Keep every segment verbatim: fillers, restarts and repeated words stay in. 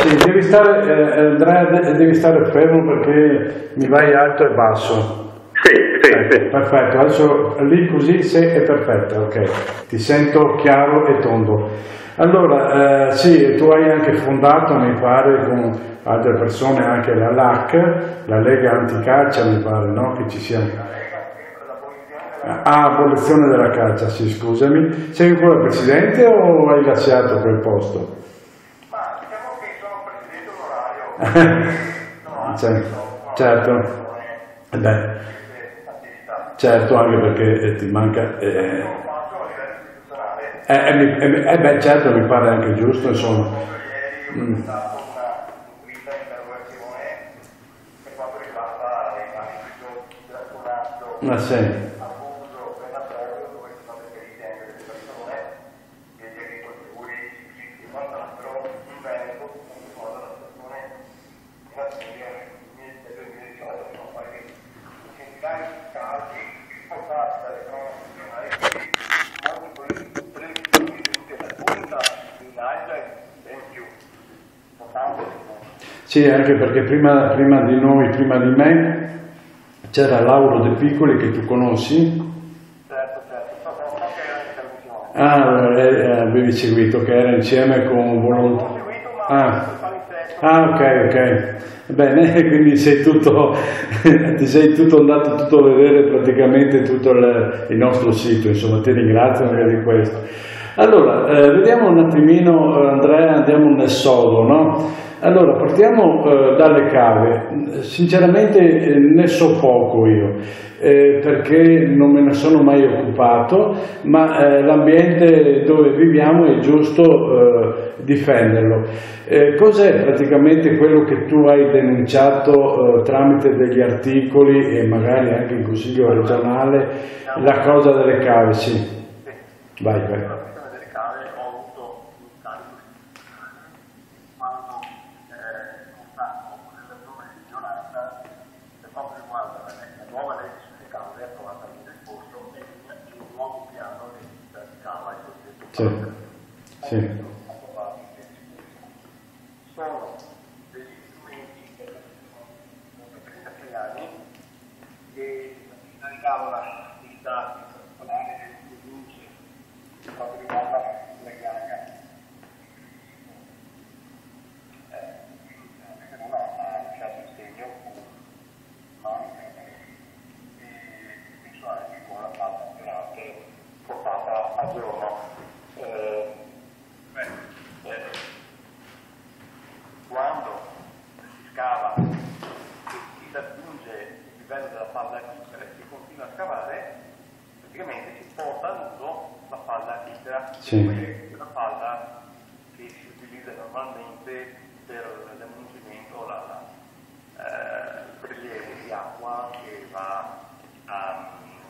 sì, devi stare, eh, Andrea, devi stare fermo perché mi vai alto e basso. Sì, sì, eh, sì. Perfetto, adesso lì così se è perfetto, ok. Ti sento chiaro e tondo. Allora, eh, sì, tu hai anche fondato, mi pare, con altre persone anche la L A C, la Lega Anticaccia, mi pare, no? Che ci sia. Ah, abolizione della caccia, sì, scusami. Sei ancora presidente o hai lasciato quel posto? Ma diciamo che sono presidente onorario. Certo, certo. Eh beh, certo, anche perché ti manca... Eh, eh, eh, eh, eh, beh, certo, mi pare anche giusto, insomma. Mm. Ma sì. Sì, anche perché prima, prima di noi, prima di me, c'era Lauro De Piccoli che tu conosci? Certo, certo, so che era in televisione. Ah, eh, avevi seguito, che era insieme con Volontà. Ho seguito, ma Ah. Ah, ok, ok. Bene, quindi sei tutto, ti sei tutto andato tutto a vedere praticamente tutto il, il nostro sito, insomma, ti ringrazio anche di questo. Allora, eh, vediamo un attimino, Andrea, andiamo nel sodo, no? Allora, partiamo eh, dalle cave. Sinceramente eh, ne so poco io, eh, perché non me ne sono mai occupato, ma eh, l'ambiente dove viviamo è giusto eh, difenderlo. Eh, cos'è praticamente quello che tu hai denunciato eh, tramite degli articoli e magari anche in Consiglio regionale, la cosa delle cave? Sì. Vai, vai. Sì, sì. Sono degli strumenti che sono trentasei anni che caricavano l'attività particolare delle province per quanto riguarda le gare. Perché non ha lasciato il segno, ma penso anche con la parte portata a giorno. Eh, beh, eh, quando si scava e si raggiunge il livello della palla acquifera e si continua a scavare, praticamente si porta a nudo la palla acquifera, sì. che è una palla che si utilizza normalmente per l'emungimento, la, la, eh, il prelievo di acqua che va a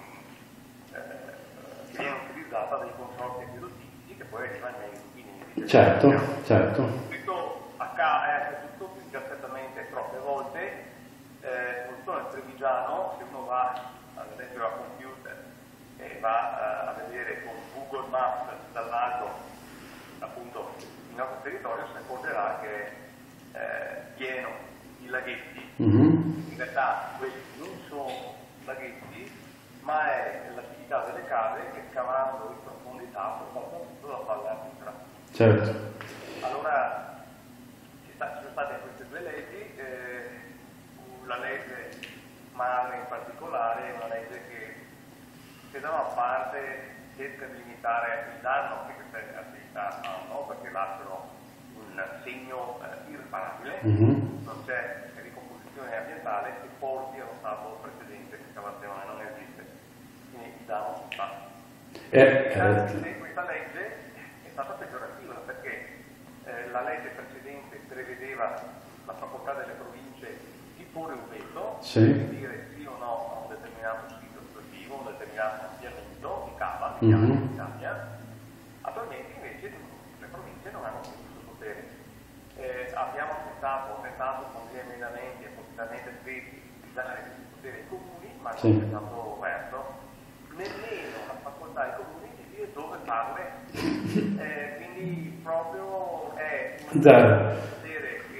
eh, che viene utilizzata dai consorzi acquedottizi che poi arrivano nei rubinetti. Certo, certo. Questo accade, è accaduto perfettamente troppe volte, eh, soprattutto nel Trevigiano, se uno va ad esempio a computer e va uh, a vedere con Google Maps dall'alto appunto il nostro territorio, si accorgerà che è eh, pieno di laghetti. Mm-hmm. In realtà quelli non sono laghetti, ma è l'attività delle cave che scavando in profondità portano tutto la palla acquifera. Certo. Allora ci, sta, ci sono state queste due leggi, eh, la legge madre in particolare è una legge che, che da una parte cerca di limitare il danno che queste attività hanno, perché lasciano un segno eh, irreparabile, mm-hmm. non c'è ricomposizione ambientale che porti allo stato precedente di escavazione, non esiste. Quindi il danno si fa. Eh, eh. Questa legge è stata peggiorativa perché eh, la legge precedente prevedeva la facoltà delle province di porre un veto, sì. di dire sì o no a un determinato sito esplosivo, un determinato ampliamento di cava che mm-hmm. in Italia. Attualmente invece le province non hanno più questo potere. Eh, abbiamo tentato, tentato con gli emendamenti appositamente scritti di dare questo potere ai comuni, ma non sì. è stato aperto. Nemmeno la facoltà ai comuni di dire dove farle, eh, quindi proprio è un potere che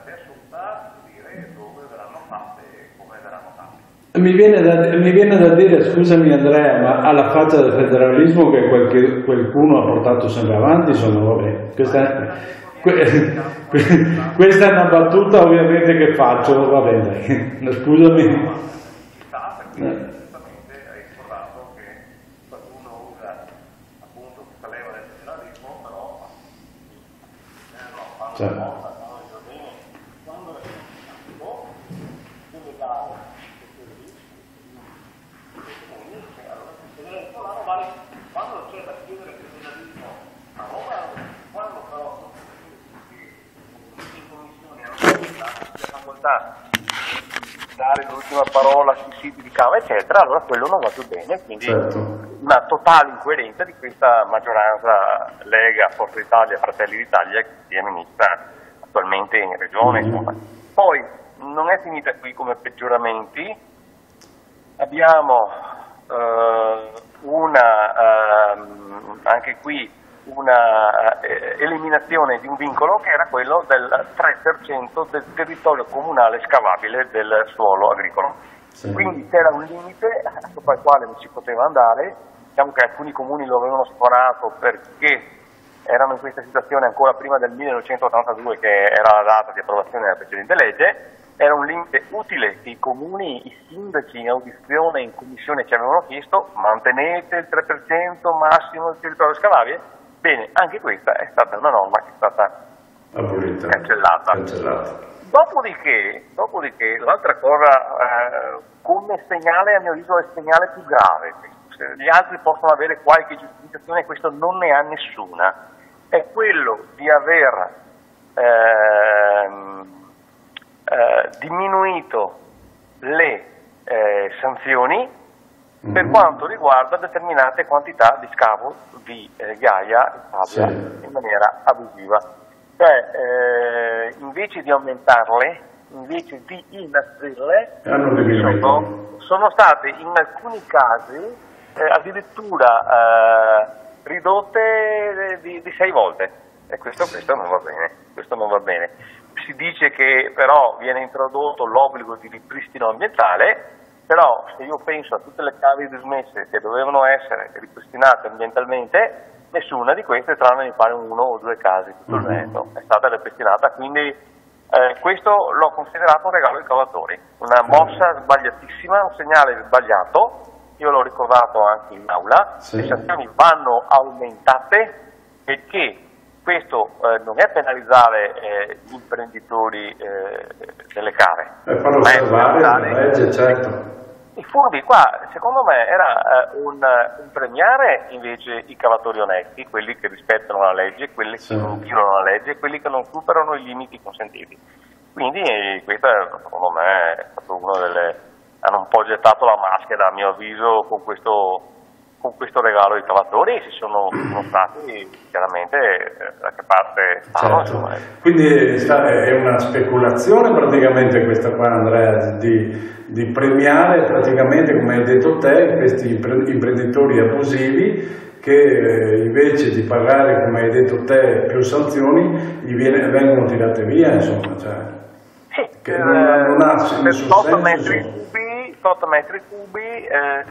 si è assunta dire dove verranno fatte e come verranno fatte. Mi viene, da, mi viene da dire, scusami Andrea, ma alla faccia del federalismo che qualche, qualcuno ha portato sempre avanti, insomma, vabbè, questa, que, questa è una battuta ovviamente che faccio, va bene, scusami. Sta perché giustamente hai ricordato che qualcuno usa appunto questa leva del federalismo, però eh, no, fanno Certo. una volta, fanno il bene, quando è stato deve dare quando c'è da chiudere il federalismo a Roma, quando però in commissione hanno la facoltà di dare l'ultima parola sui siti di cava eccetera, allora quello non va più bene, quindi Certo. una totale incoerenza di questa maggioranza Lega, Forza Italia, Fratelli d'Italia che è ministra attualmente in regione. Mm-hmm. Insomma. Poi non è finita qui come peggioramenti, abbiamo eh, una eh, anche qui una eh, eliminazione di un vincolo che era quello del tre per cento del territorio comunale scavabile del suolo agricolo. Sì. Quindi c'era un limite sopra il quale non si poteva andare, diciamo che alcuni comuni lo avevano sforato perché erano in questa situazione ancora prima del millenovecentottantadue, che era la data di approvazione della precedente legge. Era un limite utile che i comuni, i sindaci in audizione, in commissione ci avevano chiesto: mantenete il tre per cento massimo del territorio scavabile. Bene, anche questa è stata una norma che è stata Abolita. cancellata. Cancellata. Dopodiché, dopodiché l'altra cosa eh, come segnale, a mio avviso, è il segnale più grave. Se gli altri possono avere qualche giustificazione, questo non ne ha nessuna. È quello di aver ehm, eh, diminuito le eh, sanzioni per quanto riguarda determinate quantità di scavo di eh, ghiaia e sabbia, sì, in maniera abusiva. Cioè, eh, invece di aumentarle, invece di inasprirle, sono, sono state in alcuni casi eh, addirittura eh, ridotte di, di sei volte. E questo, questo non va bene, questo non va bene. Si dice che però viene introdotto l'obbligo di ripristino ambientale. Però se io penso a tutte le cave dismesse che dovevano essere ripristinate ambientalmente, nessuna di queste, tranne mi pare uno o due casi tutto il Veneto, è stata ripristinata. Quindi eh, questo l'ho considerato un regalo ai cavatori, una mossa sbagliatissima, un segnale sbagliato. Io l'ho ricordato anche in aula, sì, le sanzioni vanno aumentate perché questo eh, non è penalizzare eh, gli imprenditori eh, delle cave, e farlo osservare la legge, certo. I furbi qua, secondo me, era uh, un, un premiare invece i cavatori onesti, quelli che rispettano la legge, quelli che sì. non violano la legge, quelli che non superano i limiti consentiti. Quindi eh, questo, secondo me, è stato uno delle... hanno un po' gettato la maschera, a mio avviso, con questo, con questo regalo ai cavatori, e si sono dimostrati chiaramente eh, da che parte stavano. Certo. Quindi è una speculazione praticamente questa qua, Andrea, di... di premiare praticamente, come hai detto te, questi imprenditori abusivi che eh, invece di pagare, come hai detto te, più sanzioni, gli viene, vengono tirate via, insomma. Cioè, sì, che non, non ha nessun senso. metri cubi, otto metri cubi eh,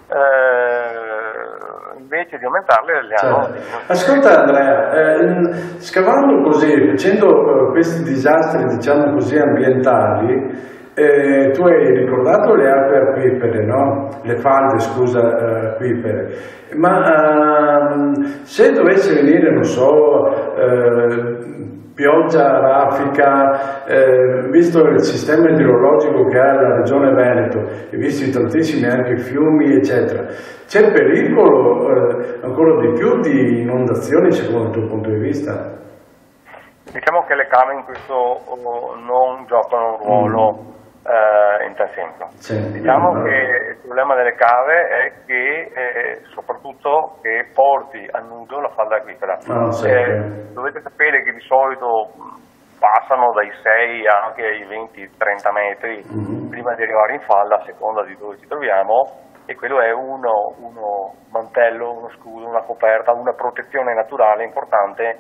eh, invece di aumentarli li hanno... Certo. Ascolta Andrea, eh, scavando così, facendo eh, questi disastri, diciamo così, ambientali, Eh, tu hai ricordato le acque acquifere, no? Le falde, scusa, uh, acquifere, ma uh, se dovesse venire, non so, uh, pioggia raffica, uh, visto il sistema idrologico che ha la regione Veneto e visti tantissimi anche fiumi, eccetera, c'è il pericolo uh, ancora di più di inondazioni secondo il tuo punto di vista? Diciamo che le cave in questo oh, non giocano un ruolo mm. Uh, in tal senso. Sì, diciamo no. che il problema delle cave è che eh, soprattutto che porti a nudo la falda acquifera. Oh, sì, eh, dovete sapere che di solito passano dai sei anche ai venti trenta metri mm-hmm. prima di arrivare in falda, a seconda di dove ci troviamo, e quello è uno, uno mantello, uno scudo, una coperta, una protezione naturale importante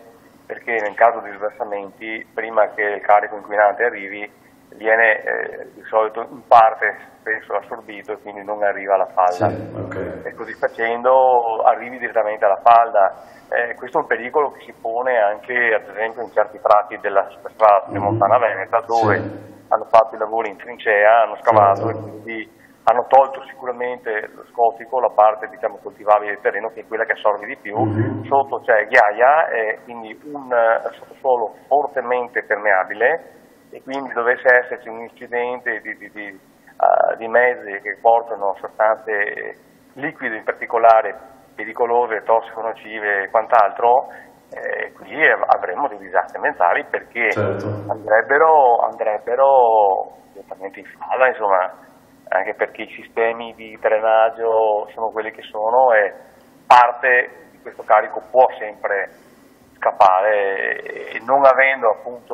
perché nel caso di sversamenti, prima che il carico inquinante arrivi, viene eh, di solito in parte spesso assorbito e quindi non arriva alla falda. Sì, okay. E così facendo arrivi direttamente alla falda. Eh, questo è un pericolo che si pone anche ad esempio in certi tratti della strada Pedemontana Veneta, dove sì. hanno fatto i lavori in trincea, hanno scavato, certo. e quindi hanno tolto sicuramente lo scotico, la parte diciamo coltivabile del terreno, che è quella che assorbe di più. Mm-hmm. Sotto c'è ghiaia, e quindi un uh, sottosuolo fortemente permeabile, e quindi dovesse esserci un incidente di, di, di, uh, di mezzi che portano sostanze liquide, in particolare pericolose, tossico-nocive e quant'altro, eh, qui avremmo dei disastri ambientali, perché certo. andrebbero, andrebbero direttamente in falda, insomma, anche perché i sistemi di drenaggio sono quelli che sono e parte di questo carico può sempre scappare, e non avendo appunto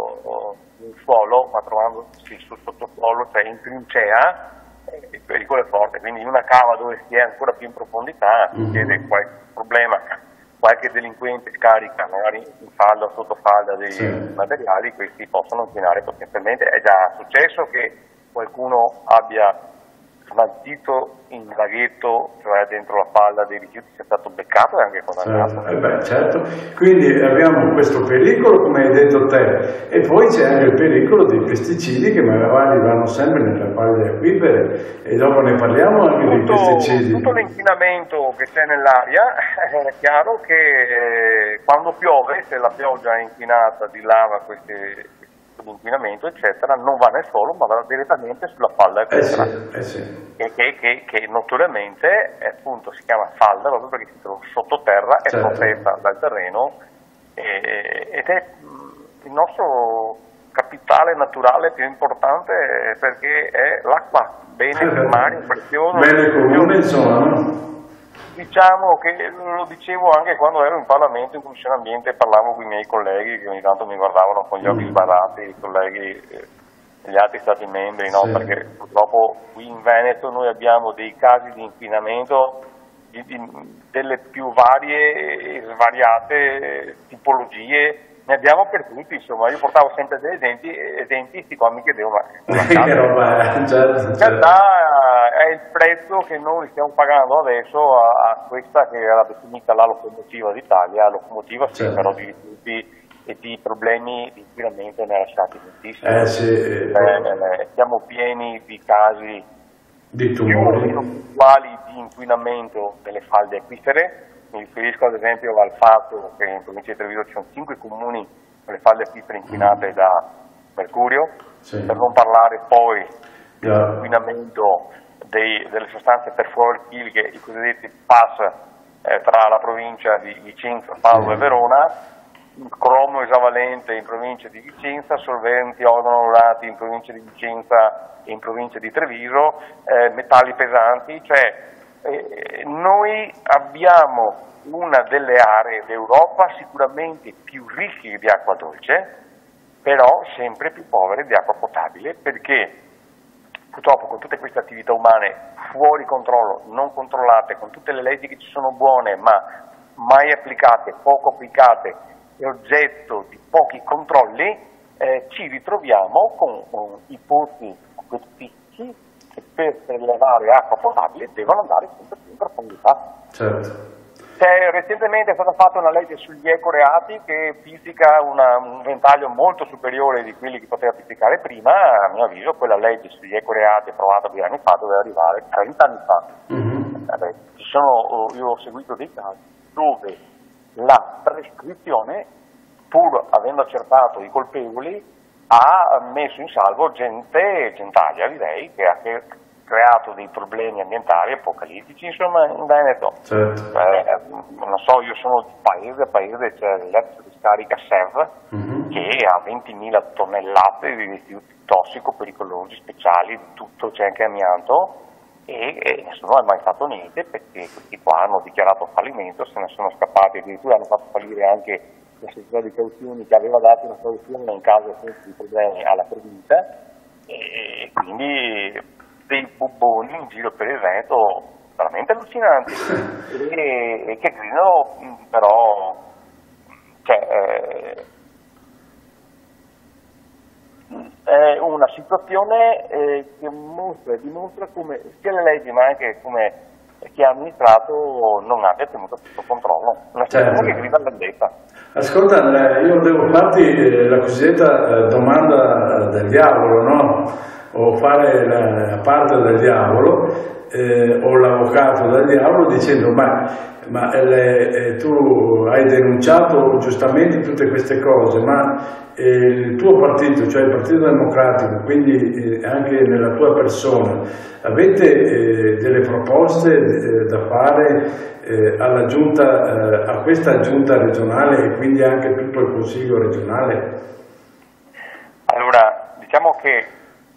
un suolo, ma trovandosi sul sottosuolo, cioè in trincea, il pericolo è forte. Quindi in una cava dove si è ancora più in profondità, si chiede mm-hmm. qualche problema, qualche delinquente scarica magari in falda o sotto falda dei sì. materiali, questi possono inquinare potenzialmente. È già successo che qualcuno abbia smaltito in laghetto, cioè dentro la falda dei rifiuti, sia stato beccato e anche condannato. Certo. Eh beh, certo. Quindi abbiamo questo pericolo, come hai detto te, e poi c'è anche il pericolo dei pesticidi che magari vanno sempre nelle falde acquifere, e dopo ne parliamo anche tutto, dei pesticidi. Tutto l'inquinamento che c'è nell'aria, è chiaro che eh, quando piove, se la pioggia è inquinata dilava queste l'inquinamento eccetera, non va nel suolo ma va direttamente sulla falda eh sì, eh sì. che, che, che, che notoriamente è, appunto si chiama falda proprio perché si trova sottoterra, è certo. protetta dal terreno, e, ed è il nostro capitale naturale più importante, perché è l'acqua, bene primario, prezioso, bene comune, insomma, no? Diciamo che lo dicevo anche quando ero in Parlamento, in Commissione Ambiente, parlavo con i miei colleghi che ogni tanto mi guardavano con gli occhi sbarrati, i colleghi degli altri stati membri, no? Sì. Perché purtroppo qui in Veneto noi abbiamo dei casi di inquinamento di, di, delle più varie e svariate tipologie, ne abbiamo per tutti, insomma. Io portavo sempre degli esempi, esempi questi qua mi chiedevo, ma che roba, certo, in realtà è il prezzo che noi stiamo pagando adesso a, a questa che era definita la locomotiva d'Italia, locomotiva sì, certo. però di rifiuti e di problemi di inquinamento ne ha lasciati moltissimi. Eh, sì, eh, eh, siamo pieni di casi di tumori più puntuali di inquinamento delle falde acquifere. Mi riferisco ad esempio al fatto che in provincia di Treviso ci sono cinque comuni con le falde acquifere inquinate mm. da mercurio, sì. per non parlare poi dell'inquinamento dei, delle sostanze perfluorochiliche, i cosiddetti P A S, eh, tra la provincia di Vicenza, Padova sì. e Verona, cromo esavalente in provincia di Vicenza, solventi organourati in provincia di Vicenza e in provincia di Treviso, eh, metalli pesanti, cioè Eh, noi abbiamo una delle aree d'Europa sicuramente più ricche di acqua dolce, però sempre più povere di acqua potabile, perché purtroppo con tutte queste attività umane fuori controllo, non controllate, con tutte le leggi che ci sono buone ma mai applicate, poco applicate e oggetto di pochi controlli, eh, ci ritroviamo con, con i pozzi acquiferi che per prelevare acqua potabile devono andare sempre più in profondità. Certo. C'è, recentemente è stata fatta una legge sugli ecoreati che pizzica una, un ventaglio molto superiore di quelli che poteva pizzicare prima. A mio avviso quella legge sugli ecoreati approvata due anni fa doveva arrivare trenta anni fa. Mm-hmm. Eh, ci sono, io ho seguito dei casi dove la prescrizione, pur avendo accertato i colpevoli, ha messo in salvo gente, gentaglia direi, che ha creato dei problemi ambientali apocalittici, insomma, in Veneto. Certo. Eh, non so, io sono di paese, a paese c'è l'ex discarica S E V, mm-hmm. che ha ventimila tonnellate di rifiuti tossico, pericolosi, speciali, di tutto, c'è anche amianto, e, e nessuno ha mai fatto niente, perché questi qua hanno dichiarato fallimento, se ne sono scappati, addirittura hanno fatto fallire anche la società di cauzioni che aveva dato una cauzione in caso di problemi alla provincia, e quindi dei bubboni in giro per il Veneto veramente allucinanti e, e che gridano, però cioè, eh, situazione eh, che mostra, dimostra come sia le leggi ma anche come chi ha amministrato non abbia tenuto sotto controllo. Una situazione Certo. che grida vendetta. Ascolta, io devo farti la cosiddetta domanda del diavolo, no? O fare la parte del diavolo, eh, o l'avvocato del diavolo, dicendo ma, ma le, eh, tu hai denunciato giustamente tutte queste cose, ma eh, il tuo partito, cioè il Partito Democratico, quindi eh, anche nella tua persona, avete eh, delle proposte eh, da fare eh, alla giunta, eh, a questa giunta regionale e quindi anche tutto il Consiglio regionale? Allora, diciamo che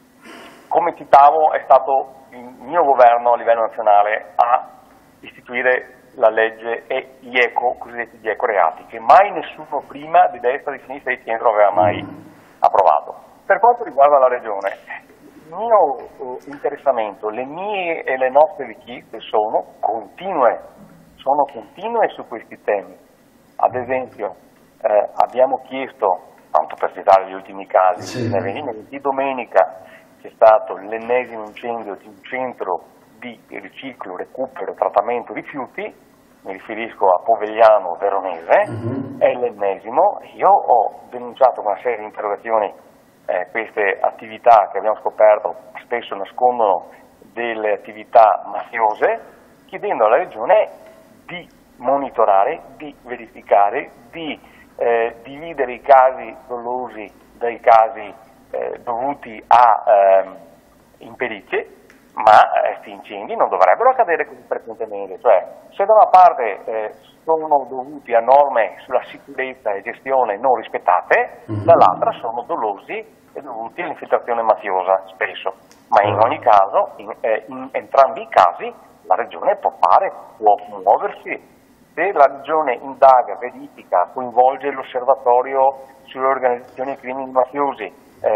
come citavo è stato il mio governo a livello nazionale a istituire la legge e gli eco, cosiddetti gli ecoreati, che mai nessuno prima di destra, di sinistra e di centro aveva mai approvato. Per quanto riguarda la regione, il mio interessamento, le mie e le nostre richieste sono continue, sono continue su questi temi. Ad esempio, eh, abbiamo chiesto, tanto per citare gli ultimi casi, sì. di domenica c'è stato l'ennesimo incendio di un centro di riciclo, recupero, trattamento rifiuti, mi riferisco a Povegliano Veronese, uh-huh. È l'ennesimo. Io ho denunciato con una serie di interrogazioni eh, queste attività che abbiamo scoperto spesso nascondono delle attività mafiose, chiedendo alla Regione di monitorare, di verificare, di eh, dividere i casi dolosi dai casi eh, dovuti a eh, imperizie, ma questi eh, incendi non dovrebbero accadere così frequentemente, cioè se da una parte eh, sono dovuti a norme sulla sicurezza e gestione non rispettate, mm-hmm. dall'altra sono dolosi e dovuti all'infiltrazione mafiosa spesso, ma in ogni caso, in, eh, in entrambi i casi, la Regione può fare, può muoversi. Se la Regione indaga, verifica, coinvolge l'osservatorio sulle organizzazioni e crimini mafiosi,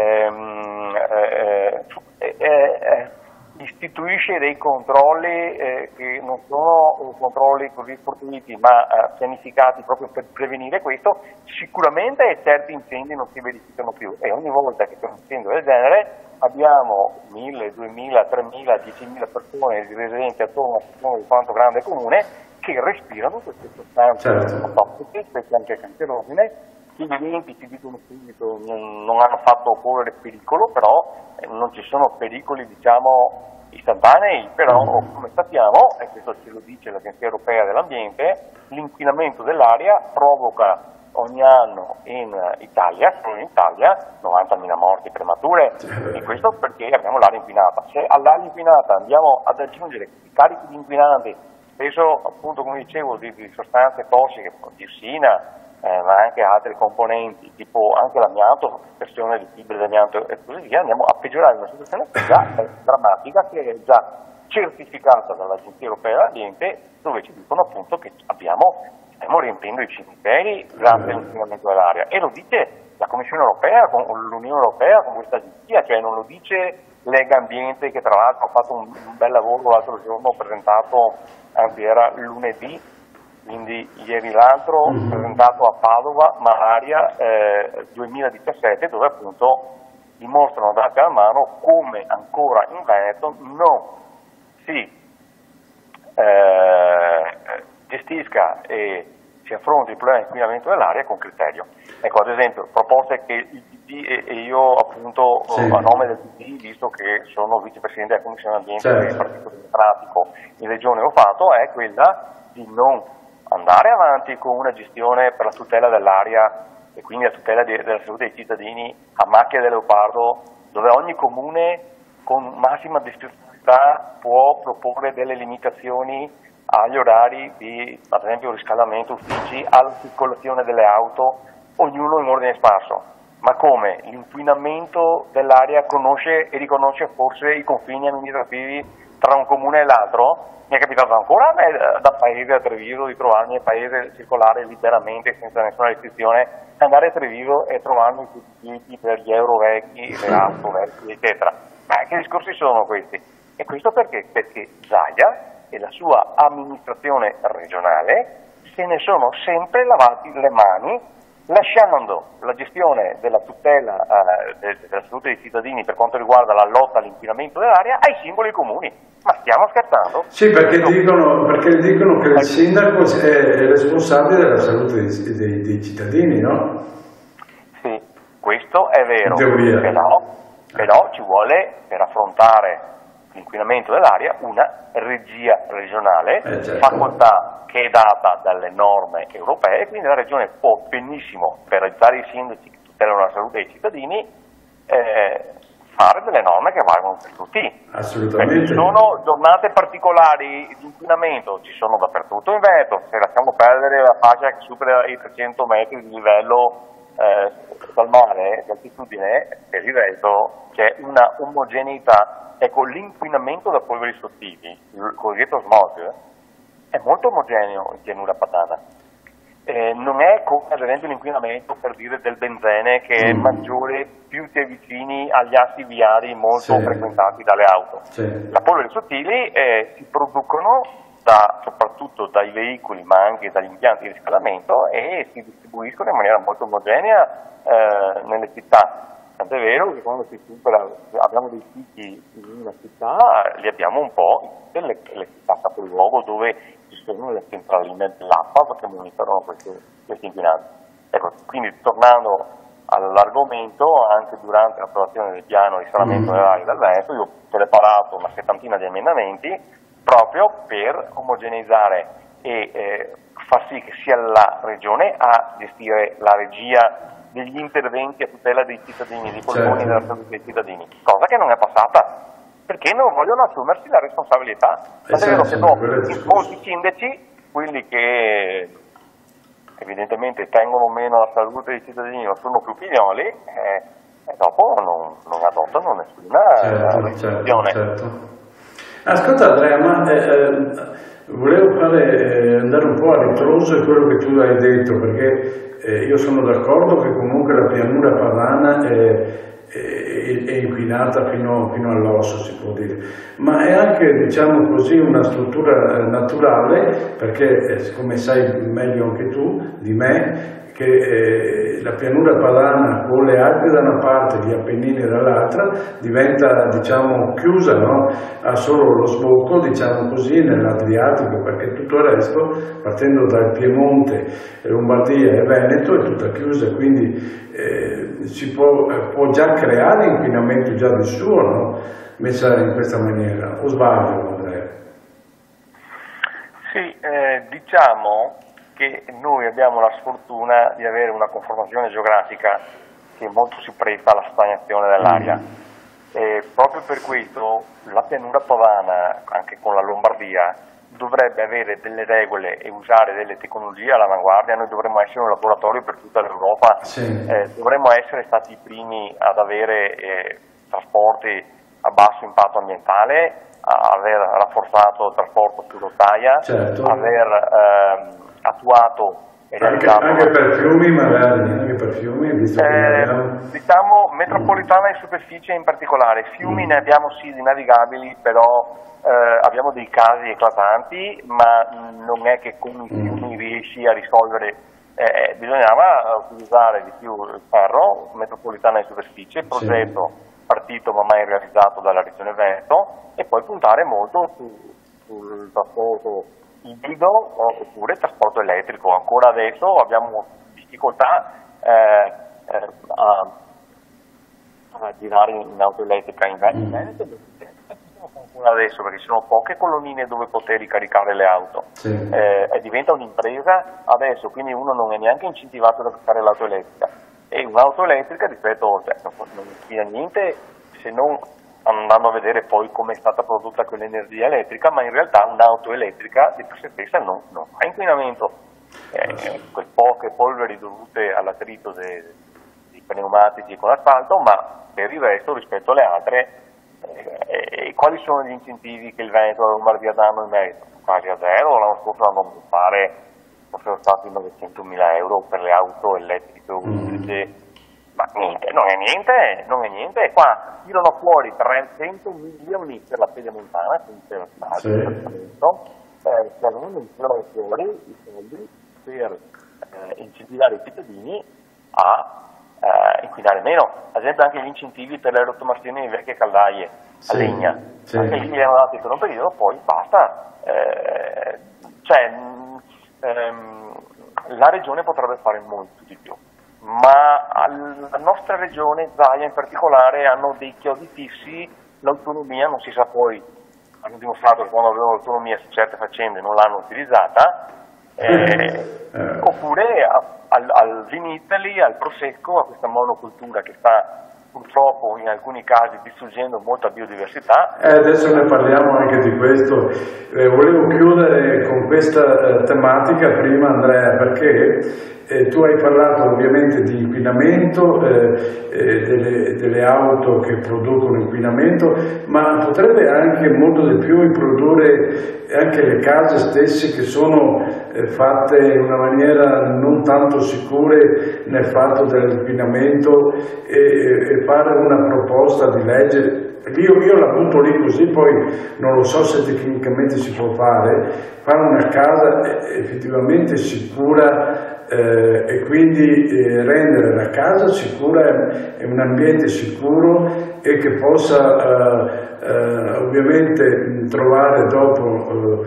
ehm, eh, eh, eh, istituisce dei controlli eh, che non sono controlli così fortuiti ma eh, pianificati proprio per prevenire questo, sicuramente certi incendi non si verificano più e ogni volta che c'è un incendio del genere abbiamo mille, duemila, tremila, diecimila persone residenti attorno a seconda di quanto grande comune che respirano queste sostanze tossiche, queste anche cancerogene. I clienti ci dicono subito non, non hanno fatto correre pericolo, però eh, non ci sono pericoli diciamo istantanei, però come sappiamo, e questo ce lo dice l'Agenzia Europea dell'Ambiente, l'inquinamento dell'aria provoca ogni anno in Italia, solo in Italia, novantamila morti premature, e questo perché abbiamo l'aria inquinata. Se all'aria inquinata andiamo ad aggiungere carichi di inquinanti, spesso appunto come dicevo di, di sostanze tossiche, diossina, Eh, ma anche altri componenti, tipo anche l'amianto, questione di fibre d'amianto e così via, andiamo a peggiorare una situazione che già è drammatica, che è già certificata dall'Agenzia Europea dell'Ambiente, dove ci dicono appunto che abbiamo, stiamo riempiendo i cimiteri grazie all'inquinamento dell'aria. E lo dice la Commissione Europea, con l'Unione Europea, con questa agenzia, cioè non lo dice Lega Ambiente, che tra l'altro ha fatto un, un bel lavoro l'altro giorno, presentato, anzi era lunedì, quindi ieri l'altro, mm-hmm. presentato a Padova, Malaria eh, duemiladiciassette, dove appunto dimostrano date alla mano come ancora in Veneto non si eh, gestisca e si affronti il problema di inquinamento dell'aria con criterio. Ecco, ad esempio, proposte che il P D e io appunto sì. a nome del P D, visto che sono vicepresidente della Commissione Ambiente certo. del Partito Democratico in Regione, ho fatto, è quella di non andare avanti con una gestione per la tutela dell'aria e quindi la tutela de- della salute dei cittadini a macchia del leopardo, dove ogni comune con massima discrezionalità può proporre delle limitazioni agli orari di, ad esempio, riscaldamento uffici, alla circolazione delle auto, ognuno in ordine sparso. Ma come? L'inquinamento dell'aria conosce e riconosce forse i confini amministrativi tra un comune e l'altro? Mi è capitato ancora a me da paese a Treviso di trovarmi a paese circolare liberamente senza nessuna restrizione, andare a Treviso e trovarmi tutti i tipi per gli euro vecchi, le auto vecchie, eccetera. Ma che discorsi sono questi? E questo perché? Perché Zaia e la sua amministrazione regionale se ne sono sempre lavati le mani lasciando la gestione della tutela eh, della salute dei cittadini per quanto riguarda la lotta all'inquinamento dell'aria ai singoli comuni. Ma stiamo scherzando? Sì, perché dicono, perché dicono che il sindaco è responsabile della salute dei, dei, dei cittadini, no? Sì, questo è vero, però, però ci vuole, per affrontare l'inquinamento dell'aria, una regia regionale, eh, certo. facoltà che è data dalle norme europee, quindi la regione può benissimo, per aiutare i sindaci che tutelano la salute dei cittadini, eh, fare delle norme che valgono per tutti. Assolutamente. Ci sono giornate particolari di inquinamento, ci sono dappertutto in Veneto, se lasciamo perdere la fascia che supera i trecento metri di livello eh, dal mare, di altitudine, per il resto c'è una omogeneità. Ecco, l'inquinamento da polveri sottili, il cosiddetto smog, è molto omogeneo in pianura padana. Eh, non è come ad esempio l'inquinamento, per dire, del benzene, che è mm. maggiore più si è vicini agli assi viari molto sì. frequentati dalle auto. Sì. La polveri sottili eh, si producono da, soprattutto dai veicoli, ma anche dagli impianti di riscaldamento, e si distribuiscono in maniera molto omogenea eh, nelle città. Tant'è vero che quando si supera, abbiamo dei siti in una città, li abbiamo un po' in tutte le, le città capoluogo dove ci sono le centraline dell'A P A che monitorano questi, questi inquinanti. Ecco, quindi tornando all'argomento, anche durante l'approvazione del piano di risanamento dell'aria del Veneto, io ho preparato una settantina di emendamenti proprio per omogeneizzare e eh, far sì che sia la Regione a gestire la regia degli interventi a tutela dei cittadini, dei polmoni, certo. della salute dei cittadini, cosa che non è passata, perché non vogliono assumersi la responsabilità. È vero che dopo molti sindaci, quelli che evidentemente tengono meno la salute dei cittadini o sono più pignoli, eh, e dopo non, non adottano nessuna certo, decisione. Certo, certo. Ascolta Andrea, ma eh, eh, volevo fare, eh, andare un po' a ritroso di quello che tu hai detto, perché eh, io sono d'accordo che comunque la pianura padana è, è, è inquinata fino, fino all'osso, si può dire, ma è anche, diciamo così, una struttura naturale, perché eh, come sai meglio anche tu di me, che eh, la pianura padana con le Alpi da una parte e gli Appennini dall'altra diventa, diciamo, chiusa, no? Ha solo lo sbocco, diciamo così, nell'Adriatico, perché tutto il resto, partendo dal Piemonte, Lombardia e Veneto, è tutta chiusa, quindi eh, si può, eh, può già creare inquinamento già di suo, no? Messa in questa maniera, o sbaglio, Andrea? Sì, eh, diciamo che noi abbiamo la sfortuna di avere una conformazione geografica che molto si presta alla stagnazione dell'aria. Mm. E proprio per questo la pianura padana, anche con la Lombardia, dovrebbe avere delle regole e usare delle tecnologie all'avanguardia. Noi dovremmo essere un laboratorio per tutta l'Europa, sì. eh, dovremmo essere stati i primi ad avere eh, trasporti a basso impatto ambientale, a aver rafforzato il trasporto su rotaia, certo. aver ehm, attuato e anche, anche per fiumi magari, anche per fiumi, visto che eh, abbiamo... diciamo metropolitana in superficie in particolare, fiumi mm. ne abbiamo sì di navigabili, però eh, abbiamo dei casi eclatanti, ma non è che con i fiumi mm. riesci a risolvere, eh, bisognava utilizzare di più il ferro, metropolitana in superficie, progetto sì. partito ma mai realizzato dalla Regione Veneto, e poi puntare molto su, sul trasporto ibrido oppure trasporto elettrico. Ancora adesso abbiamo difficoltà eh, eh, a, a girare in auto elettrica in Veneto, ancora adesso perché ci sono poche colonnine dove poter ricaricare le auto, sì. eh, e diventa un'impresa adesso, quindi uno non è neanche incentivato ad acquistare l'auto elettrica, e un'auto elettrica rispetto, cioè, non inquina niente se non andando a vedere poi come è stata prodotta quell'energia elettrica, ma in realtà un'auto elettrica di per sé stessa non, non fa inquinamento. Eh, quel poche polveri dovute all'attrito dei, dei pneumatici con l'asfalto, ma per il resto rispetto alle altre, eh, quali sono gli incentivi che il Veneto e la Lombardia danno in merito? Quasi a zero. L'anno scorso andavano a fare, fossero stati novecentomila euro per le auto elettriche o ibride. Mm. Ma niente, non è niente, non è niente, e qua tirano fuori trecento milioni per la pedemontana, quindi per la strada, sì. eh, non tirano fuori i soldi per eh, incentivare i cittadini a eh, inquinare meno. Ad esempio anche gli incentivi per le rottamazioni di vecchie caldaie a sì, legna, sì. anche lì li hanno dati per un periodo, poi basta. Eh, cioè, mh, ehm, la regione potrebbe fare molto di più, ma la nostra regione, Zaia in particolare, hanno dei chiodi fissi, l'autonomia non si sa poi, hanno dimostrato che quando avevano l'autonomia su certe faccende non l'hanno utilizzata, eh, eh. oppure a, al, al Vinitaly, al Prosecco, a questa monocultura che sta purtroppo in alcuni casi distruggendo molta biodiversità. Eh, adesso ne parliamo anche di questo. Eh, volevo chiudere con questa eh, tematica prima, Andrea, perché eh, tu hai parlato ovviamente di inquinamento, eh, eh, delle, delle auto che producono inquinamento, ma potrebbe anche molto di più produrre anche le case stesse che sono eh, fatte in una maniera non tanto sicure nel fatto dell'inquinamento e, e fare una proposta di legge. Io, io la butto lì così, poi non lo so se tecnicamente si può fare, fare una casa effettivamente sicura eh, e quindi eh, rendere la casa sicura e un ambiente sicuro e che possa eh, eh, ovviamente trovare dopo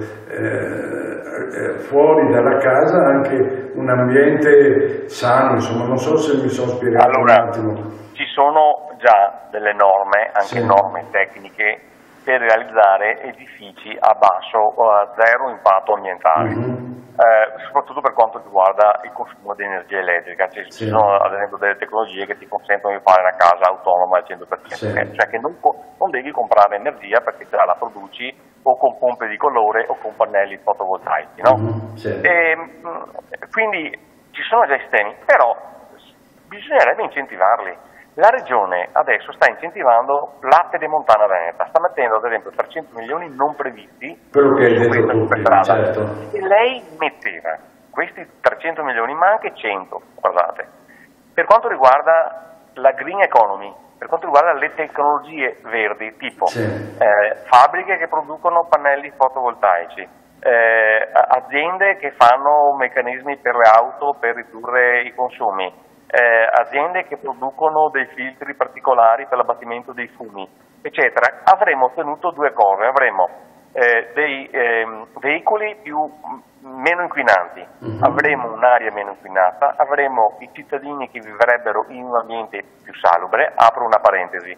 eh, fuori dalla casa anche un ambiente sano, insomma, non so se mi sono spiegato allora, un attimo. Ci sono già delle norme, anche sì. norme tecniche, per realizzare edifici a basso o a zero impatto ambientale, mm-hmm. eh, soprattutto per quanto riguarda il consumo di energia elettrica. Ci sì. sono ad esempio delle tecnologie che ti consentono di fare una casa autonoma al cento per cento, sì. cioè che non, non devi comprare energia perché già la produci o con pompe di colore o con pannelli fotovoltaici, no? Mm-hmm. sì. e, quindi ci sono già sistemi, però bisognerebbe incentivarli. La Regione adesso sta incentivando l'A P E Demontana Veneta, sta mettendo ad esempio trecento milioni non previsti quello che su questa superstrada, certo. e lei metteva questi trecento milioni, ma anche cento, guardate, per quanto riguarda la green economy, per quanto riguarda le tecnologie verdi, tipo sì. eh, fabbriche che producono pannelli fotovoltaici, eh, aziende che fanno meccanismi per le auto per ridurre i consumi, Eh, aziende che producono dei filtri particolari per l'abbattimento dei fumi, eccetera, avremo ottenuto due cose. Avremo eh, dei eh, veicoli più, meno inquinanti, mm-hmm. avremo un'aria meno inquinata, avremo i cittadini che vivrebbero in un ambiente più salubre. Apro una parentesi,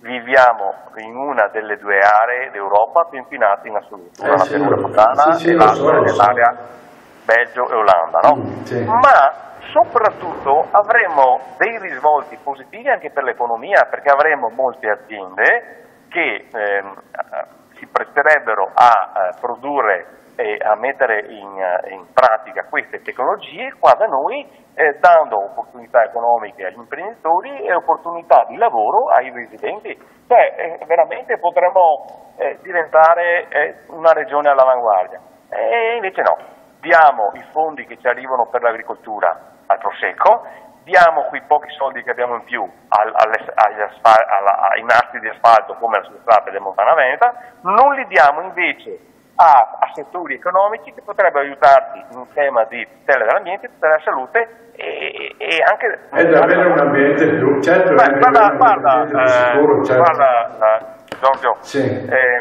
viviamo in una delle due aree d'Europa più inquinate in assoluto, eh, la sì, pianura padana sì, sì, e l'altra dell'area Belgio e Olanda, no? Mm, sì. Ma soprattutto avremo dei risvolti positivi anche per l'economia, perché avremo molte aziende che ehm, si presterebbero a, a produrre e a mettere in, in pratica queste tecnologie qua da noi, eh, dando opportunità economiche agli imprenditori e opportunità di lavoro ai residenti. Cioè, eh, veramente potremmo eh, diventare eh, una regione all'avanguardia. E invece no. Diamo i fondi che ci arrivano per l'agricoltura al Prosecco, diamo quei pochi soldi che abbiamo in più al, agli asfal- alla, ai nastri di asfalto come la superstrada Demontana Veneta, non li diamo invece a, a settori economici che potrebbero aiutarti in tema di tutela dell'ambiente, tutela della salute e, e anche... Ed avere un ambiente più... Certo, ma, guarda, guarda, più sicuro, eh, certo. guarda eh, Giorgio, sì. eh,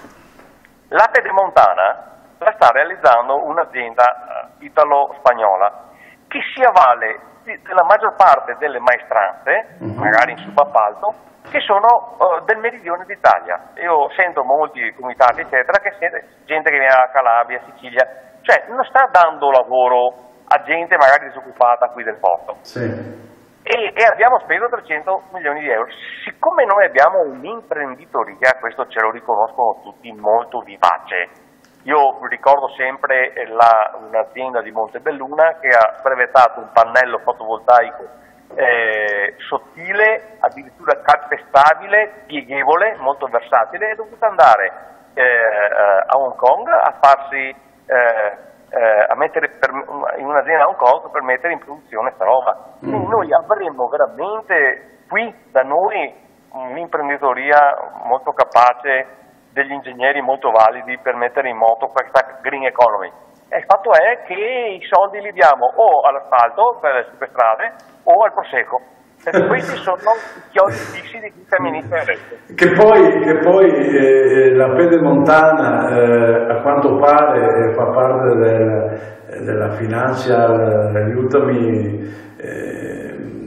l'A P E Demontana la sta realizzando un'azienda uh, italo-spagnola che si avvale di, della maggior parte delle maestranze, uh-huh. magari in subappalto, che sono uh, del meridione d'Italia. Io sento molti comitati, eccetera, che siete gente che viene da Calabria, Sicilia, cioè non sta dando lavoro a gente magari disoccupata qui del porto. Sì. E, e abbiamo speso trecento milioni di euro. Siccome noi abbiamo un'imprenditoria, questo ce lo riconoscono tutti, molto vivace. Io ricordo sempre la, un'azienda di Montebelluna che ha brevettato un pannello fotovoltaico eh, sottile, addirittura calpestabile, pieghevole, molto versatile, è dovuto andare eh, a Hong Kong a farsi eh, eh, a mettere per, in un'azienda a Hong Kong per mettere in produzione sta roba. Quindi noi avremmo veramente qui da noi un'imprenditoria molto capace, degli ingegneri molto validi per mettere in moto questa green economy. E il fatto è che i soldi li diamo o all'asfalto per le superstrade o al Prosecco, perché questi sono i chiodi fissi di chi amministra il resto. Che poi, che poi eh, la Pedemontana eh, a quanto pare eh, fa parte del, della Financial, aiutami, eh,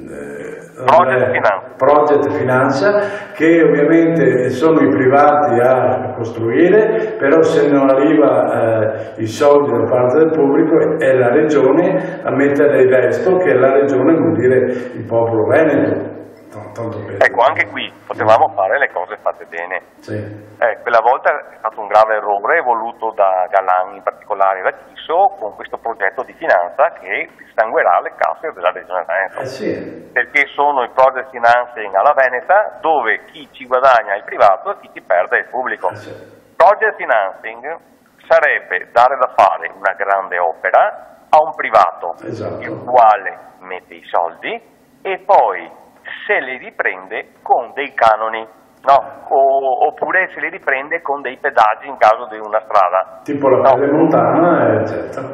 Project Finanza. Project Finanza, che ovviamente sono i privati a costruire, però se non arriva eh, i soldi da parte del pubblico è la regione a mettere il resto, che la regione vuol dire il popolo veneto. Ecco, anche qui potevamo fare le cose fatte bene. Sì. Eh, quella volta è stato un grave errore voluto da Galan, in particolare da Chisso, con questo progetto di finanza che dissanguerà le casse della regione Veneto. Eh sì. Perché sono i project financing alla Veneta, dove chi ci guadagna è il privato e chi ci perde è il pubblico. Eh sì. Project financing sarebbe dare da fare una grande opera a un privato, Esatto. il quale mette i soldi e poi se li riprende con dei canoni, no? O, oppure se li riprende con dei pedaggi in caso di una strada. Tipo la no. Pedemontana, eccetera.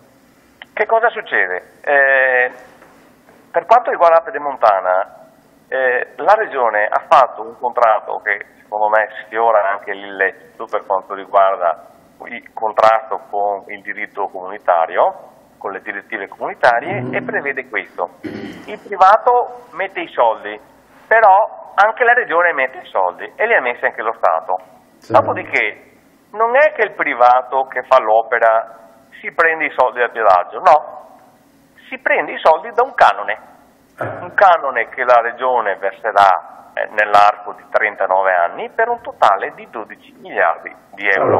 Che cosa succede? Eh, per quanto riguarda la Pedemontana, eh, la Regione ha fatto un contratto che secondo me sfiora anche l'illecito per quanto riguarda il contrasto con il diritto comunitario, con le direttive comunitarie, e prevede questo. Il privato mette i soldi, però anche la regione mette i soldi e li ha messi anche lo Stato. Sì. Dopodiché non è che il privato che fa l'opera si prende i soldi dal pedaggio, no, si prende i soldi da un canone, un canone che la regione verserà eh, nell'arco di trentanove anni per un totale di dodici miliardi di euro.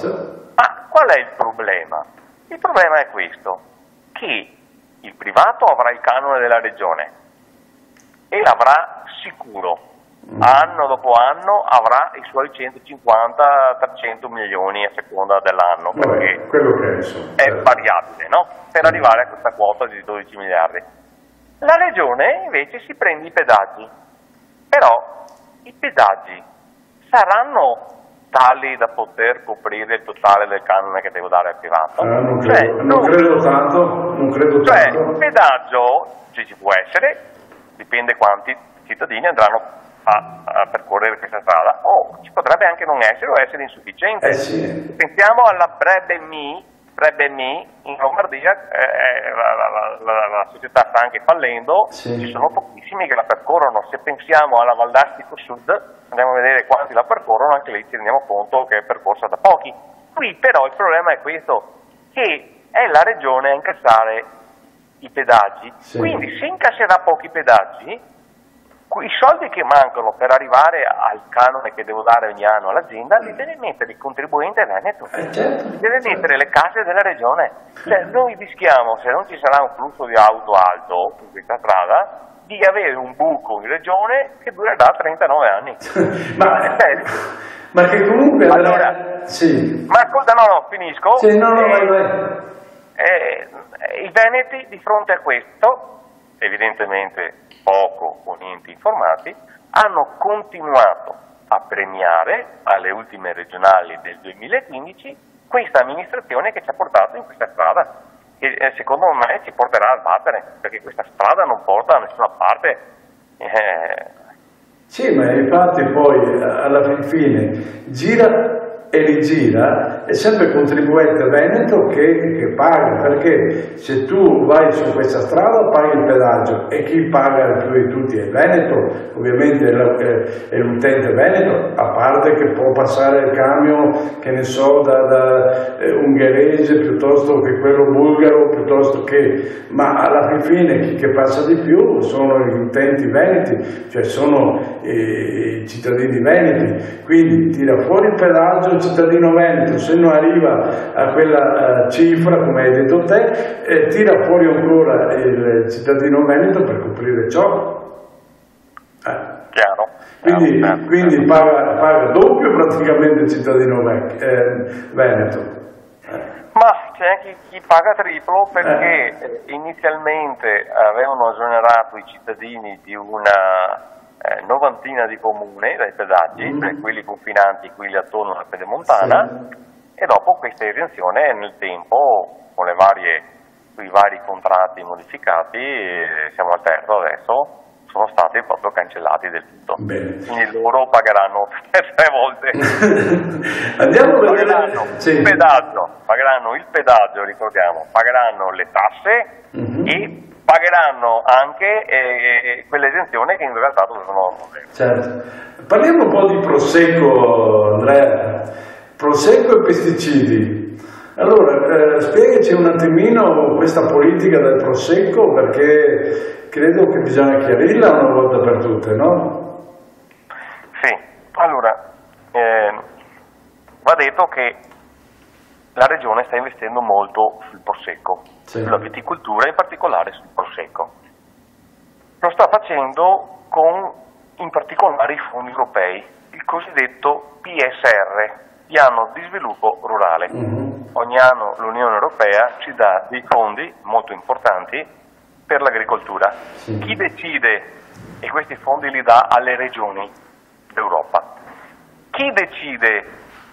Ma qual è il problema? Il problema è questo, che il privato avrà il canone della regione e l'avrà sicuro, anno dopo anno avrà i suoi centocinquanta trecento milioni a seconda dell'anno, perché quello che è, è variabile, no? Per arrivare a questa quota di dodici miliardi. La regione invece si prende i pedaggi, però i pedaggi saranno tali da poter coprire il totale del canone che devo dare al privato? Ah, non, credo, cioè, non credo tanto, non credo cioè, tanto. Il pedaggio ci, ci può essere, dipende quanti cittadini andranno a, a percorrere questa strada, o ci potrebbe anche non essere o essere insufficiente. Eh sì. Pensiamo alla Brebemi, Brebemi in Lombardia, eh, la, la, la, la società sta anche fallendo, sì. Ci sono pochissimi che la percorrono. Se pensiamo alla Valdastico Sud, andiamo a vedere quanti la percorrono, anche lì ci rendiamo conto che è percorsa da pochi. Qui però il problema è questo, che è la regione a incassare i pedaggi, sì. Quindi se incasserà pochi pedaggi, i soldi che mancano per arrivare al canone che devo dare ogni anno all'azienda li deve mettere il contribuente veneto, eh certo, li deve certo. mettere le casse della regione. Cioè noi rischiamo, se non ci sarà un flusso di auto alto su questa strada, di avere un buco in regione che durerà trentanove anni. ma, è serio. Ma che comunque allora, allora... sì. Ma ascolta, no, no, finisco. Sì, no, no, eh, vai, vai. Eh, I veneti di fronte a questo, evidentemente poco o niente informati, hanno continuato a premiare alle ultime regionali del duemilaquindici questa amministrazione che ci ha portato in questa strada, che eh, secondo me ci porterà a battere, perché questa strada non porta da nessuna parte. Eh... Sì, ma infatti poi alla fine gira e rigira, è sempre il contribuente veneto che, che paga, perché se tu vai su questa strada paghi il pedaggio e chi paga più di tutti è il veneto, ovviamente è l'utente veneto, a parte che può passare il camion, che ne so, da, da eh, ungherese piuttosto che quello bulgaro, piuttosto che, ma alla fine chi che passa di più sono gli utenti veneti, cioè sono eh, i cittadini veneti, quindi tira fuori il pedaggio il cittadino veneto, se non arriva a quella uh, cifra, come hai detto te, eh, tira fuori ancora il cittadino veneto per coprire ciò. Eh. Chiaro. Quindi, chiaro, quindi chiaro. Paga, paga doppio praticamente il cittadino vec- eh, veneto. Eh. Ma c'è anche chi paga triplo perché eh. inizialmente avevano esonerato i cittadini di una Eh, novantina di comune dai pedaggi, mm. cioè quelli confinanti, quelli attorno alla Pedemontana, sì. e dopo questa esenzione nel tempo, con le varie, i vari contratti modificati, eh, siamo al terzo adesso, sono stati proprio cancellati del tutto. Bene. Quindi loro pagheranno tre volte. Andiamo a vedere. Pagheranno, sì. il pedaggio, pagheranno il pedaggio, ricordiamo, pagheranno le tasse uh-huh. e pagheranno anche eh, quell'esenzione che in realtà dovevano avere. Certo. Parliamo un po' di Prosecco, Andrea. Prosecco e pesticidi. Allora, eh, spiegaci un attimino questa politica del Prosecco, perché credo che bisogna chiarirla una volta per tutte, no? Sì, allora, eh, va detto che la Regione sta investendo molto sul Prosecco, sì. sulla viticoltura, in particolare sul Prosecco. Lo sta facendo con, in particolare, i fondi europei, il cosiddetto P S R, Piano di Sviluppo Rurale. Uh-huh. Ogni anno l'Unione Europea ci dà dei fondi molto importanti per l'agricoltura. Sì. Chi decide, e questi fondi li dà alle regioni d'Europa, chi decide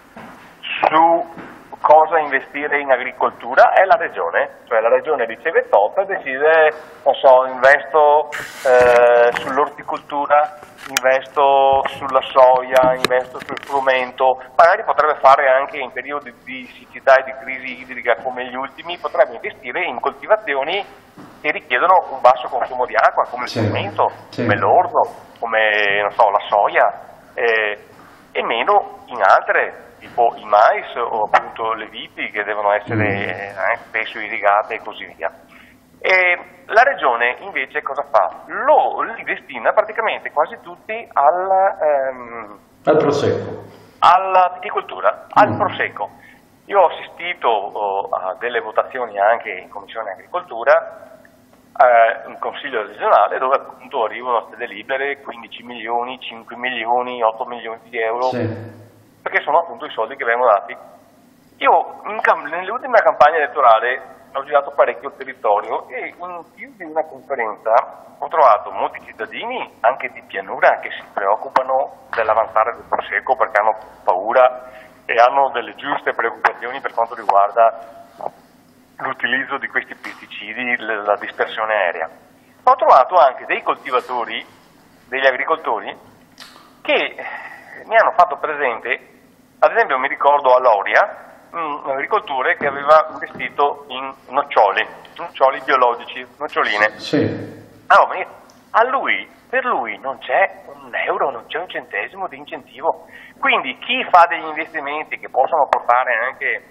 su cosa investire in agricoltura è la regione, cioè la regione riceve tot e decide, non so, investo eh, sull'orticoltura, investo sulla soia, investo sul frumento, magari potrebbe fare anche in periodi di siccità e di crisi idrica come gli ultimi, potrebbe investire in coltivazioni che richiedono un basso consumo di acqua, come sì. il frumento, sì. come l'orzo, come non so, la soia, eh, e meno in altre, tipo il mais o appunto le viti che devono essere eh, spesso irrigate e così via. E la regione invece cosa fa? Lo li destina praticamente quasi tutti al, ehm, al prosecco, alla viticoltura, al mm. prosecco. Io ho assistito oh, a delle votazioni anche in Commissione Agricoltura, eh, in Consiglio regionale, dove appunto arrivano a delibere quindici milioni, cinque milioni, otto milioni di euro. Sì. Perché sono appunto i soldi che vengono dati. Io nell'ultima campagna elettorale ho girato parecchio il territorio e in più di una conferenza ho trovato molti cittadini, anche di pianura, che si preoccupano dell'avanzare del prosecco perché hanno paura e hanno delle giuste preoccupazioni per quanto riguarda l'utilizzo di questi pesticidi, la dispersione aerea. Ho trovato anche dei coltivatori, degli agricoltori, che mi hanno fatto presente. Ad esempio mi ricordo a Loria un agricoltore che aveva investito in noccioli, noccioli biologici, noccioline. Sì. Allora, a lui, per lui non c'è un euro, non c'è un centesimo di incentivo. Quindi chi fa degli investimenti che possono portare anche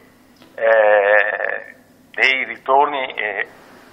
eh, dei ritorni eh,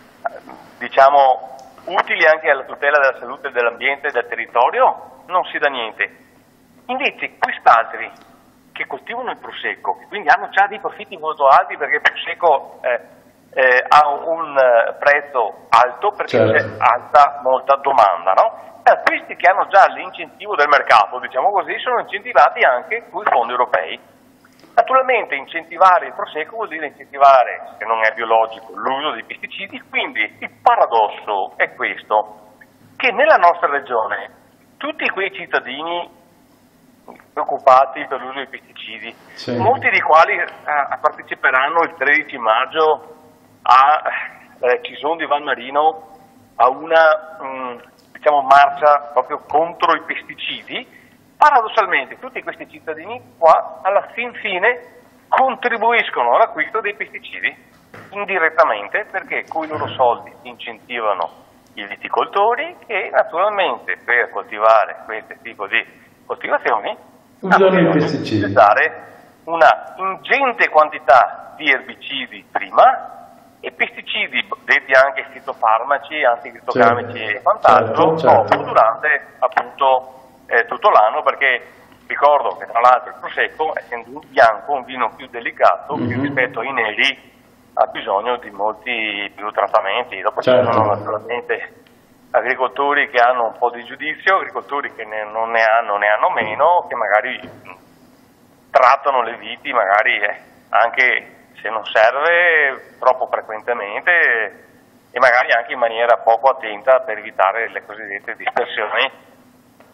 diciamo utili anche alla tutela della salute dell'ambiente e del territorio, non si dà niente. Invece quest'altri che coltivano il prosecco, quindi hanno già dei profitti molto alti perché il prosecco eh, eh, ha un uh, prezzo alto perché certo. c'è alta molta domanda, no? Eh, questi che hanno già l'incentivo del mercato, diciamo così, sono incentivati anche con i fondi europei. Naturalmente incentivare il prosecco vuol dire incentivare, se non è biologico, l'uso dei pesticidi, quindi il paradosso è questo, che nella nostra regione tutti quei cittadini preoccupati per l'uso dei pesticidi, sì. molti dei quali eh, parteciperanno il tredici maggio a eh, Cison di Valmarino a una mh, diciamo marcia proprio contro i pesticidi. Paradossalmente tutti questi cittadini qua alla fin fine contribuiscono all'acquisto dei pesticidi indirettamente perché con i loro soldi incentivano i viticoltori che naturalmente per coltivare questo tipo di coltivazioni usano i pesticidi, utilizzare una ingente quantità di erbicidi prima e pesticidi detti anche fitofarmaci, anticristogamici certo. e quant'altro certo, certo. durante appunto eh, tutto l'anno, perché ricordo che tra l'altro il prosecco, essendo un bianco, un vino più delicato mm-hmm. che rispetto ai neri ha bisogno di molti più trattamenti. Dopo certo. ci sono naturalmente agricoltori che hanno un po' di giudizio, agricoltori che ne, non ne hanno, ne hanno meno, che magari trattano le viti, magari eh, anche se non serve troppo frequentemente e magari anche in maniera poco attenta per evitare le cosiddette dispersioni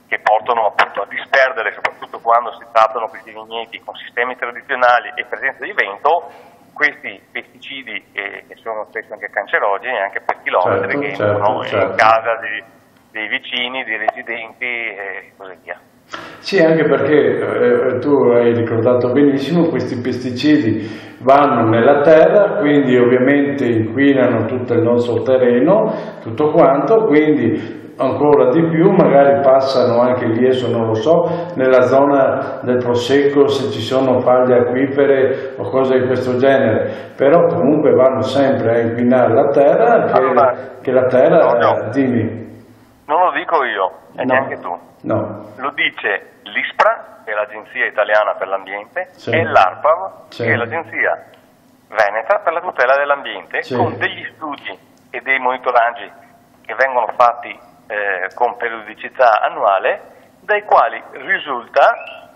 che portano appunto a disperdere, soprattutto quando si trattano questi vigneti con sistemi tradizionali e presenza di vento, questi pesticidi che, che sono spesso anche cancerogeni, anche per chilometri, certo, che certo, entrano certo. in casa dei, dei vicini, dei residenti e così via. Sì, anche perché eh, tu hai ricordato benissimo, questi pesticidi vanno nella terra, quindi ovviamente inquinano tutto il nostro terreno, tutto quanto, quindi ancora di più magari passano anche lì, adesso non lo so, nella zona del Prosecco se ci sono faglie acquifere o cose di questo genere, però comunque vanno sempre a inquinare la terra, che, allora, che la terra, no, no. Eh, dimmi. Non lo dico io, e No. neanche tu. No. Lo dice l'ISPRA, che è l'Agenzia Italiana per l'Ambiente, Sì. e l'ARPAV, Sì. che è l'Agenzia Veneta per la tutela dell'ambiente, Sì. con degli studi e dei monitoraggi che vengono fatti eh, con periodicità annuale, dai quali risulta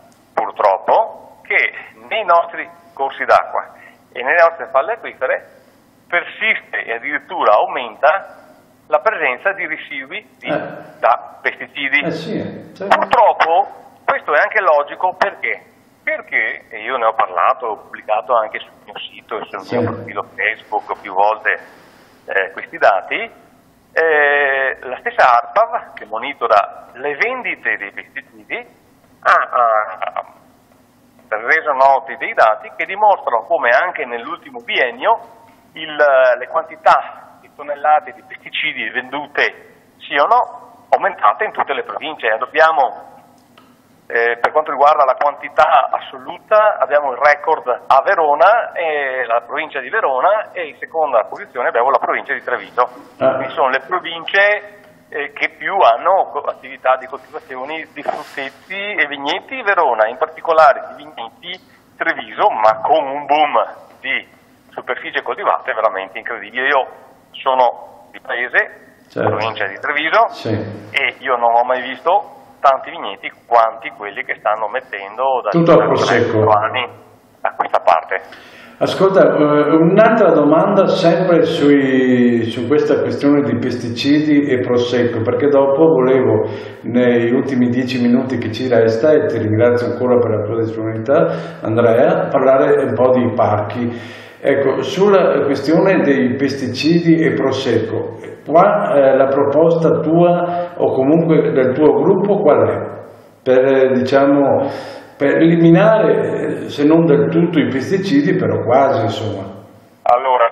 purtroppo che nei nostri corsi d'acqua e nelle nostre falle acquifere persiste e addirittura aumenta la presenza di residui di, Eh. da pesticidi. Eh sì, certo. Purtroppo questo è anche logico perché? Perché, e io ne ho parlato, ho pubblicato anche sul mio sito e sul Sì. mio profilo Facebook più volte eh, questi dati, eh, la stessa ARPAV, che monitora le vendite dei pesticidi, ha, ha reso noti dei dati che dimostrano come anche nell'ultimo biennio il, le quantità di tonnellate di pesticidi vendute siano aumentate in tutte le province. Dobbiamo, eh, per quanto riguarda la quantità assoluta, abbiamo il record a Verona, e la provincia di Verona, e in seconda posizione abbiamo la provincia di Treviso. Ah. Quindi sono le province eh, che più hanno attività di coltivazioni di frutteti e vigneti. Verona, in particolare di vigneti, Treviso, ma con un boom di superficie coltivate veramente incredibile. Io sono di paese, Certo. provincia di Treviso, Sì. e io non ho mai visto tanti vigneti quanti quelli che stanno mettendo da Tutto a Prosecco. quattro anni a questa parte. Ascolta, eh, un'altra domanda sempre sui, su questa questione di pesticidi e Prosecco, perché dopo volevo, negli ultimi dieci minuti che ci resta, e ti ringrazio ancora per la tua disponibilità, Andrea, parlare un po' di parchi. Ecco, sulla questione dei pesticidi e Prosecco, qua eh, la proposta tua o comunque del tuo gruppo qual è? Per, eh, diciamo, per eliminare, se non del tutto, i pesticidi, però quasi, insomma. Allora,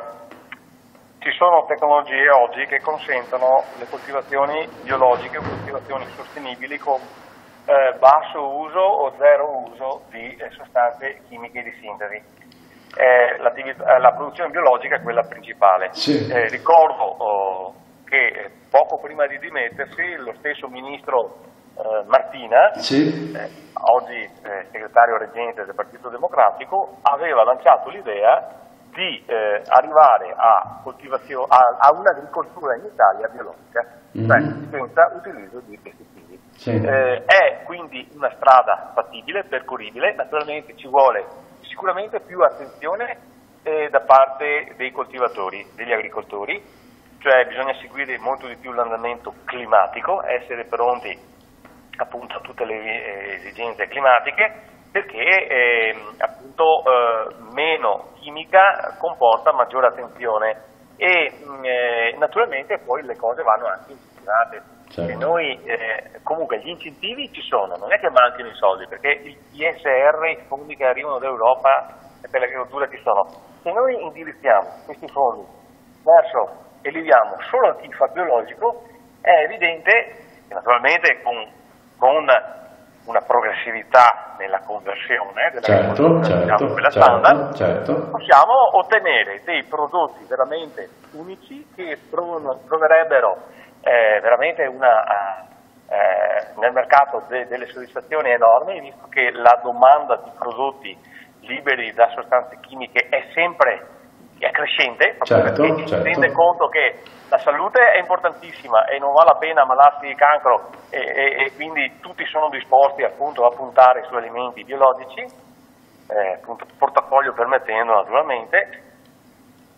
ci sono tecnologie oggi che consentono le coltivazioni biologiche o coltivazioni sostenibili con eh, basso uso o zero uso di eh, sostanze chimiche di sintesi. Eh, la produzione biologica è quella principale. Sì. Eh, ricordo oh, che poco prima di dimettersi lo stesso ministro eh, Martina, Sì. eh, oggi eh, segretario reggente del Partito Democratico, aveva lanciato l'idea di eh, arrivare a, coltivazio- a, a un'agricoltura in Italia biologica, Mm-hmm. cioè senza utilizzo di pesticidi. Sì. Eh, è quindi una strada fattibile, percorribile. Naturalmente ci vuole sicuramente più attenzione eh, da parte dei coltivatori, degli agricoltori, cioè bisogna seguire molto di più l'andamento climatico, essere pronti appunto a tutte le eh, esigenze climatiche, perché eh, appunto eh, meno chimica comporta maggiore attenzione e eh, naturalmente poi le cose vanno anche incentivate. Certo. E noi eh, comunque gli incentivi ci sono, non è che manchino i soldi, perché il P S R, i fondi che arrivano dall'Europa per l'agricoltura ci sono. Se noi indirizziamo questi fondi verso e li diamo solo a chi fa biologico, è evidente che naturalmente con, con una, una progressività nella conversione Certo, dell'agricoltura, certo, diciamo, quella certo, standard, certo. possiamo ottenere dei prodotti veramente unici che trovano, troverebbero eh, veramente una, eh, nel mercato de, delle soddisfazioni enormi, visto che la domanda di prodotti liberi da sostanze chimiche è sempre è crescente, proprio Certo, perché ci certo. si rende conto che la salute è importantissima e non vale la pena ammalarsi di cancro e, e, e quindi tutti sono disposti appunto a puntare su alimenti biologici, eh, appunto, portafoglio permettendo naturalmente.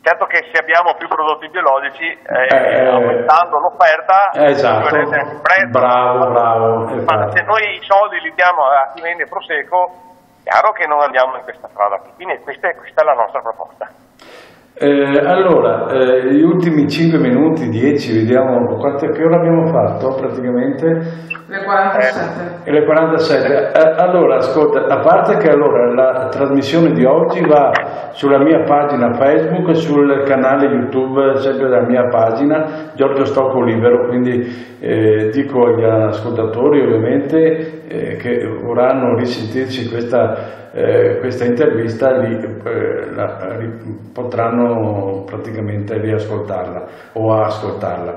certo che se abbiamo più prodotti biologici, eh, eh, aumentando l'offerta, eh, esatto. anche il prezzo. Bravo, bravo. Ma Esatto. se noi i soldi li diamo a chi vende Prosecco, chiaro che non andiamo in questa strada qui. Quindi questa è, questa è la nostra proposta. Eh, allora, eh, gli ultimi cinque minuti, dieci, vediamo quante, che ora abbiamo fatto praticamente? Le quarantasette. E le quarantasette. Eh, allora, ascolta, a parte che allora la trasmissione di oggi va sulla mia pagina Facebook e sul canale YouTube, sempre della mia pagina, Giorgio Stocco Libero, quindi eh, dico agli ascoltatori ovviamente eh, che vorranno risentirci questa Eh, questa intervista li, eh, la, ri, potranno praticamente riascoltarla o ascoltarla.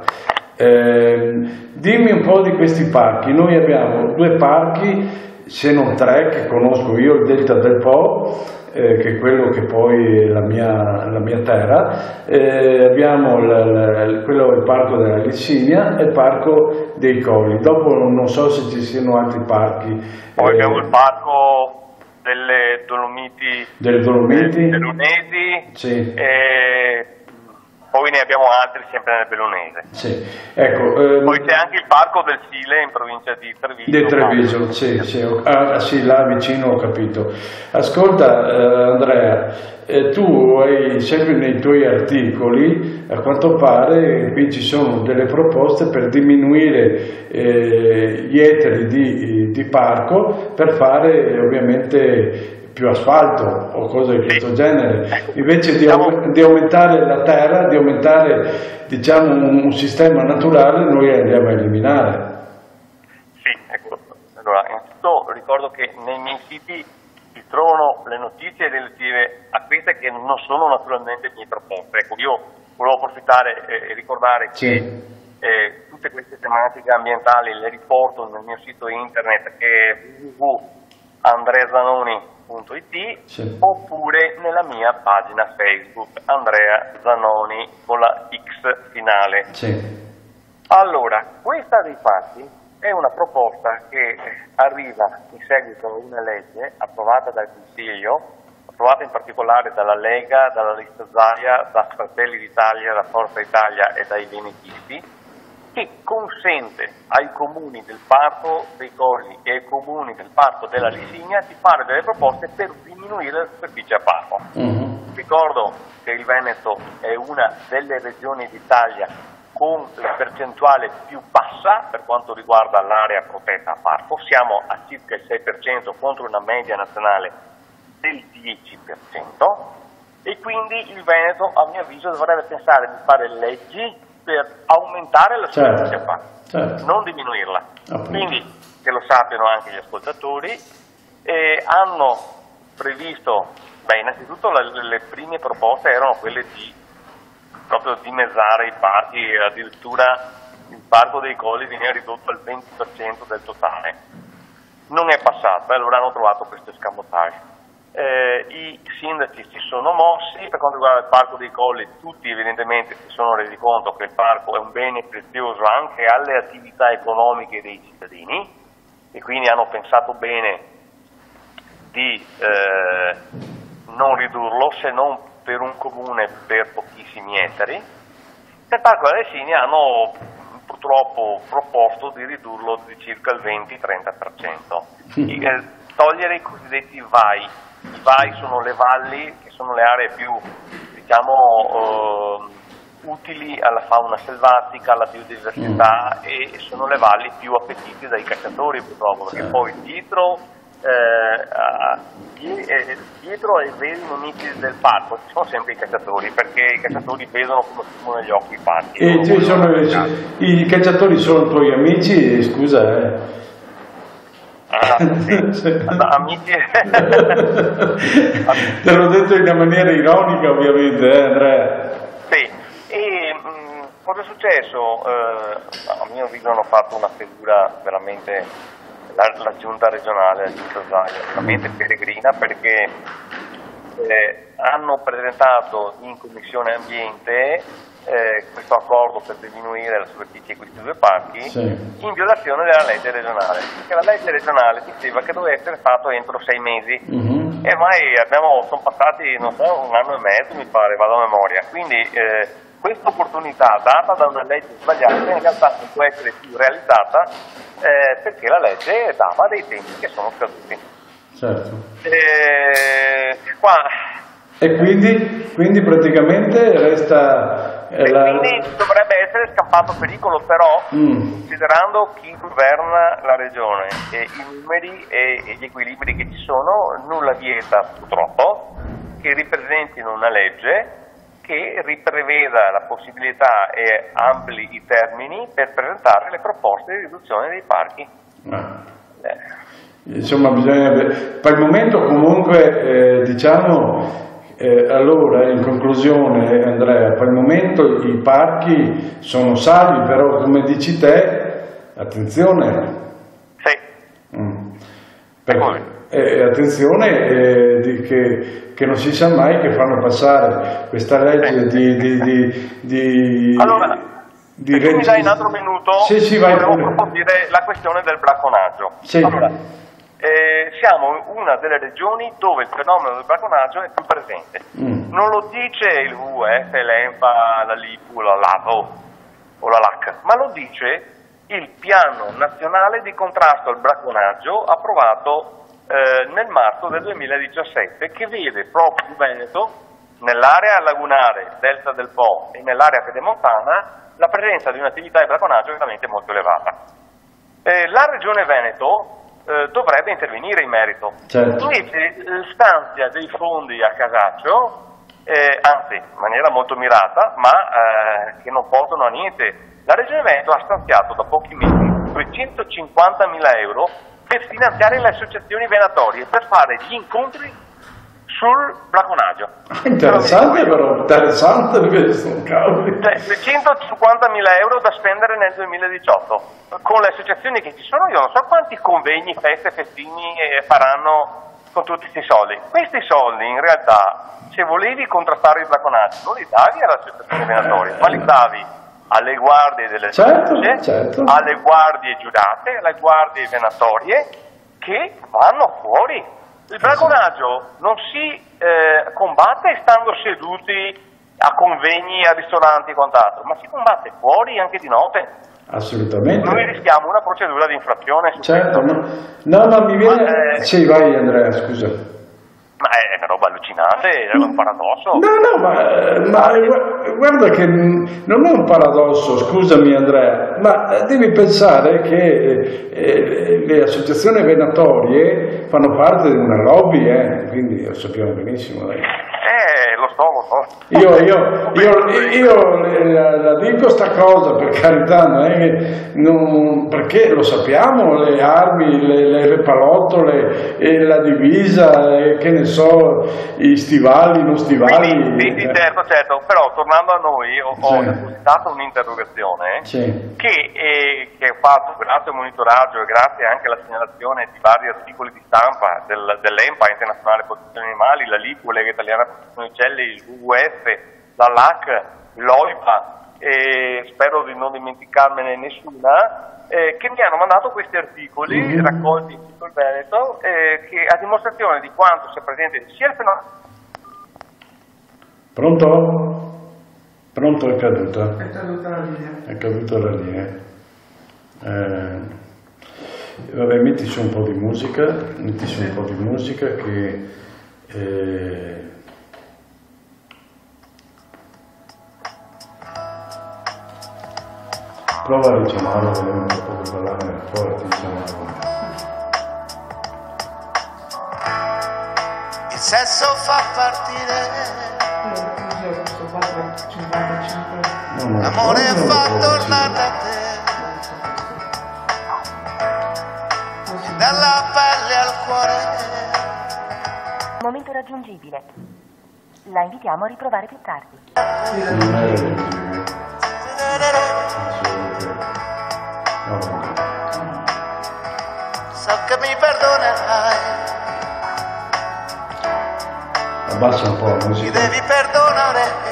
Eh, dimmi un po' di questi parchi. Noi abbiamo due parchi, se non tre, che conosco io, il Delta del Po, eh, che è quello che poi è la mia, la mia terra, eh, abbiamo l, l, quello, il parco della Licinia e il parco dei Colli. Dopo non so se ci siano altri parchi. Poi eh, abbiamo il parco delle Dolomiti, delle Dolomiti, Bellunesi, sì. E poi ne abbiamo altri sempre nel Bellunese. Sì. Ecco, ehm, poi c'è anche il parco del Sile in provincia di Treviso. Di Treviso, sì, sì, ah, sì, là vicino ho capito. Ascolta eh, Andrea, eh, tu hai sempre nei tuoi articoli, a quanto pare qui ci sono delle proposte per diminuire eh, gli ettari di, di parco per fare ovviamente più asfalto o cose di questo genere, invece di, au- di aumentare la terra, di aumentare diciamo un, un sistema naturale, noi andiamo a eliminare. Sì, ecco. Allora, innanzitutto ricordo che nei miei siti si trovano le notizie relative a queste che non sono naturalmente mie proposte. Ecco, io volevo approfittare e ricordare Sì. che eh, tutte queste tematiche ambientali le riporto nel mio sito internet che è w w w punto andrea zanoni punto i t, sì. Oppure nella mia pagina Facebook Andrea Zanoni con la X finale. Sì. Allora, questa dei fatti è una proposta che arriva in seguito a una legge approvata dal Consiglio, approvata in particolare dalla Lega, dalla Lista Zaia, da Fratelli d'Italia, da Forza Italia e dai Venetisti, che consente ai comuni del Parco dei Colli e ai comuni del Parco della Licinia di fare delle proposte per diminuire la superficie a parco. Uh-huh. Ricordo che il Veneto è una delle regioni d'Italia con la percentuale più bassa per quanto riguarda l'area protetta a parco, siamo a circa il sei per cento contro una media nazionale del dieci per cento e quindi il Veneto a mio avviso dovrebbe pensare di fare leggi per aumentare la superficie certo, a parco, certo. non diminuirla. Appunto. Quindi che lo sappiano anche gli ascoltatori, eh, hanno previsto, beh innanzitutto le, le prime proposte erano quelle di proprio dimezzare i parchi, addirittura il parco dei Colli viene ridotto al venti per cento del totale. Non è passato, allora hanno trovato questo escamotage. Eh, I sindaci si sono mossi, per quanto riguarda il parco dei Colli tutti evidentemente si sono resi conto che il parco è un bene prezioso anche alle attività economiche dei cittadini e quindi hanno pensato bene di eh, non ridurlo se non per un comune per pochissimi ettari. Nel parco della Licinia hanno purtroppo proposto di ridurlo di circa il venti-trenta per cento, eh, togliere i cosiddetti V A I. I V A I sono le valli, che sono le aree più, diciamo, eh, utili alla fauna selvatica, alla biodiversità mm. e sono le valli più appetite dai cacciatori purtroppo, perché certo. Poi dietro, eh, dietro ai veri nemici del parco ci sono sempre i cacciatori, perché i cacciatori vedono come fumo negli occhi i parchi. E ci sono, i cacciatori sono tuoi amici, scusa eh. Ah, sì. Amici. Te l'ho detto in una maniera ironica ovviamente, eh, Andrea? Sì, e mh, cosa è successo? Eh, a mio avviso hanno fatto una figura veramente, la, la giunta regionale, la giunta Zaia, veramente peregrina perché eh, hanno presentato in Commissione Ambiente Eh, questo accordo per diminuire la superficie di questi due parchi sì. in violazione della legge regionale, perché la legge regionale diceva che doveva essere fatto entro sei mesi. Uh-huh. e ormai abbiamo, sono passati, non so, un anno e mezzo mi pare, vado a memoria, quindi eh, questa opportunità data da una legge sbagliata in realtà non può essere più realizzata eh, perché la legge dava dei tempi che sono scaduti. Certo. E, qua, e quindi, quindi praticamente resta... E la... quindi dovrebbe essere scappato pericolo, però mm. considerando chi governa la regione e i numeri e, e gli equilibri che ci sono, nulla vieta purtroppo che ripresentino una legge che ripreveda la possibilità e ampli i termini per presentare le proposte di riduzione dei parchi. Ah. Eh. Insomma, bisogna... per il momento comunque eh, diciamo... Eh, allora, in conclusione, Andrea, per il momento i parchi sono salvi, però come dici te, attenzione. Sì. Mm. Perché, eh, attenzione eh, di che, che non si sa mai che fanno passare questa legge sì. di... di, di, di allora, di se tu reg... mi dai un altro minuto, sì, sì, vai volevo pure. approfondire la questione del bracconaggio. Sì. Allora, Eh, siamo una delle regioni dove il fenomeno del bracconaggio è più presente. Mm. Non lo dice il W W F, l'ENPA, la LIPU, la LAVO o la L A C, ma lo dice il Piano Nazionale di Contrasto al Bracconaggio approvato eh, nel marzo del duemiladiciassette, che vede proprio in Veneto, nell'area lagunare, delta del Po e nell'area pedemontana, la presenza di un'attività di bracconaggio veramente molto elevata. Eh, la regione Veneto Eh, dovrebbe intervenire in merito. Certo. Invece eh, stanzia dei fondi a casaccio, eh, anzi in maniera molto mirata, ma eh, che non portano a niente. La Regione Veneto ha stanziato da pochi mesi duecentocinquantamila euro per finanziare le associazioni venatorie, per fare gli incontri sul bracconaggio. Interessante però, interessante perché sono cavoli. duecentocinquantamila euro da spendere nel duemiladiciotto. Con le associazioni che ci sono, io non so quanti convegni, feste, festini faranno con tutti questi soldi. Questi soldi in realtà, se volevi contrastare il bracconaggio, non li davi alle associazioni venatorie, ma li davi alle guardie delle certo, specie, certo. alle guardie giurate, alle guardie venatorie che vanno fuori. Il bracconaggio non si eh, combatte stando seduti a convegni, a ristoranti e quant'altro, ma si combatte fuori anche di notte. Assolutamente. Noi rischiamo una procedura di infrazione. Su certo, questo. no, no, mi viene... Ma, eh, sì, vai Andrea, scusa. Ma è una roba allucinante, è un paradosso. No, no, ma, ma guarda che non è un paradosso, scusami Andrea, ma devi pensare che eh, le associazioni venatorie fanno parte di una lobby, eh, quindi lo sappiamo benissimo. Dai. Eh, lo so, lo so. Io, io, io, io la, la dico sta cosa per carità, non è che non, perché lo sappiamo, le armi, le, le, le palottole, e la divisa, e che ne so, i stivali, non stivali. Quindi, sì, sì, certo, certo, però tornando a noi ho, sì. ho depositato un'interrogazione sì. che, eh, che ho fatto grazie al monitoraggio e grazie anche alla segnalazione di vari articoli di stampa del, dell'ENPA, Internazionale Protezione Animali, la LIPU, Lega Italiana Protezione Uccelli, il W W F, la L A C, l'OIPA, e spero di non dimenticarmene nessuna, eh, che mi hanno mandato questi articoli mm-hmm. raccolti in tutto il Veneto, eh, che a dimostrazione di quanto sia presente sia il fenomeno. Pronto? Pronto, è caduta? È caduta la linea. È caduta la linea. Eh, vabbè, metti su un po' di musica, metti su un po' di musica che... Eh, prova a richiamarlo, vedere un po' di parlare, prova a richiamarlo. Il sesso fa partire, No, no, l'amore no, fa no, tornare da te, dalla pelle al cuore. Momento raggiungibile. La invitiamo a riprovare più tardi. Non è raggiungibile. So che mi perdonerai, Abbassa un po' la mi musica. devi perdonare.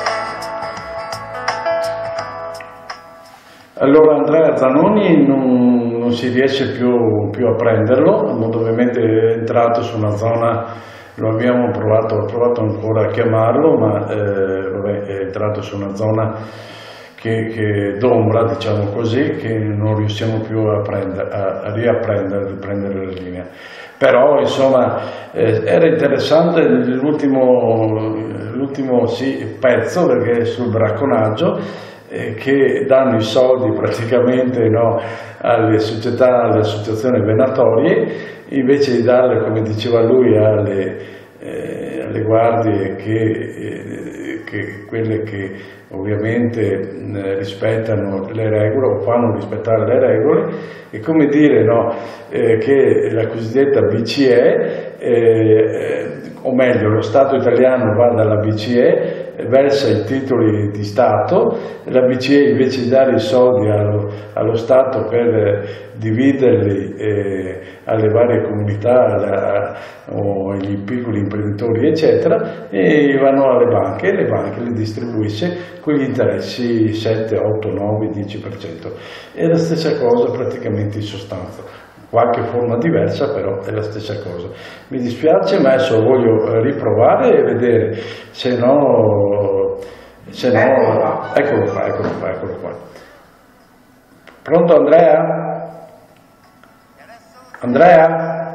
Allora Andrea Zanoni non, non si riesce più, più a prenderlo, ovviamente è entrato su una zona lo abbiamo provato, ho provato ancora a chiamarlo, ma eh, vabbè, è entrato su una zona che, che d'ombra, diciamo così, che non riusciamo più a, prendere, a, a riapprendere, a riprendere la linea. Però insomma eh, era interessante l'ultimo, l'ultimo sì, pezzo, perché è sul bracconaggio, eh, che danno i soldi praticamente, no, alle società, alle associazioni venatorie, invece di darle, come diceva lui, alle, eh, alle guardie che, eh, che quelle che ovviamente eh, rispettano le regole o fanno rispettare le regole, e come dire, no, eh, che la cosiddetta B C E, eh, o meglio lo Stato italiano va dalla B C E, versa i titoli di Stato, la B C E invece di dare i soldi allo, allo Stato per dividerli eh, alle varie comunità alla, o agli piccoli imprenditori eccetera, e vanno alle banche, e le banche li distribuisce con gli interessi sette, otto, nove, dieci per cento. È la stessa cosa praticamente in sostanza, qualche forma diversa, però è la stessa cosa. Mi dispiace, ma adesso voglio riprovare e vedere, se no, se no, eccolo qua, eccolo qua, eccolo qua. Pronto Andrea? Andrea?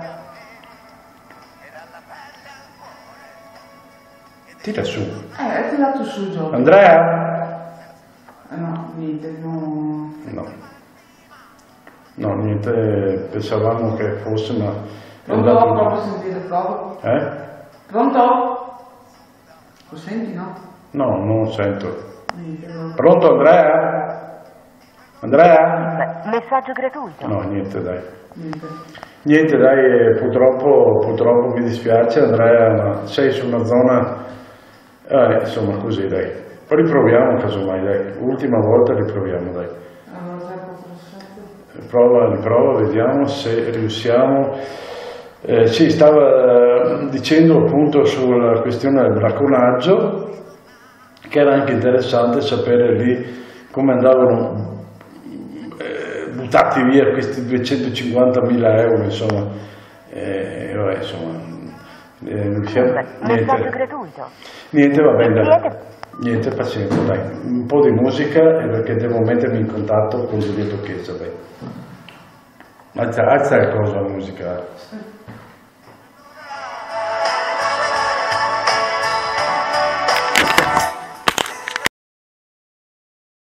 Tira su. Eh, hai tirato su Gio. Andrea? Eh, no, niente, no. No. No, niente, pensavamo che fosse, ma... Pronto? Provo a sentire, provo. Eh? Pronto? Lo senti, no? No, non lo sento. Niente, no. Pronto Andrea? Andrea? Messaggio gratuito. No, niente dai. Niente. Niente dai, purtroppo, purtroppo mi dispiace Andrea, ma sei su una zona, eh, insomma così dai. Poi riproviamo casomai dai, ultima volta riproviamo dai. Allora, zero quattro sette. Prova, riprova, vediamo se riusciamo. Eh, sì, stava dicendo appunto sulla questione del bracconaggio, che era anche interessante sapere lì come andavano eh, buttati via questi duecentocinquantamila euro, insomma, eh, vabbè, insomma, eh, riusciamo, Messaggio niente, gratuito. niente, va bene, dai. Siete- Niente, pazienza, dai, un po' di musica, eh, perché devo mettermi in contatto con Giulietto Chiesa, dai. Alza, alza il coso la musica.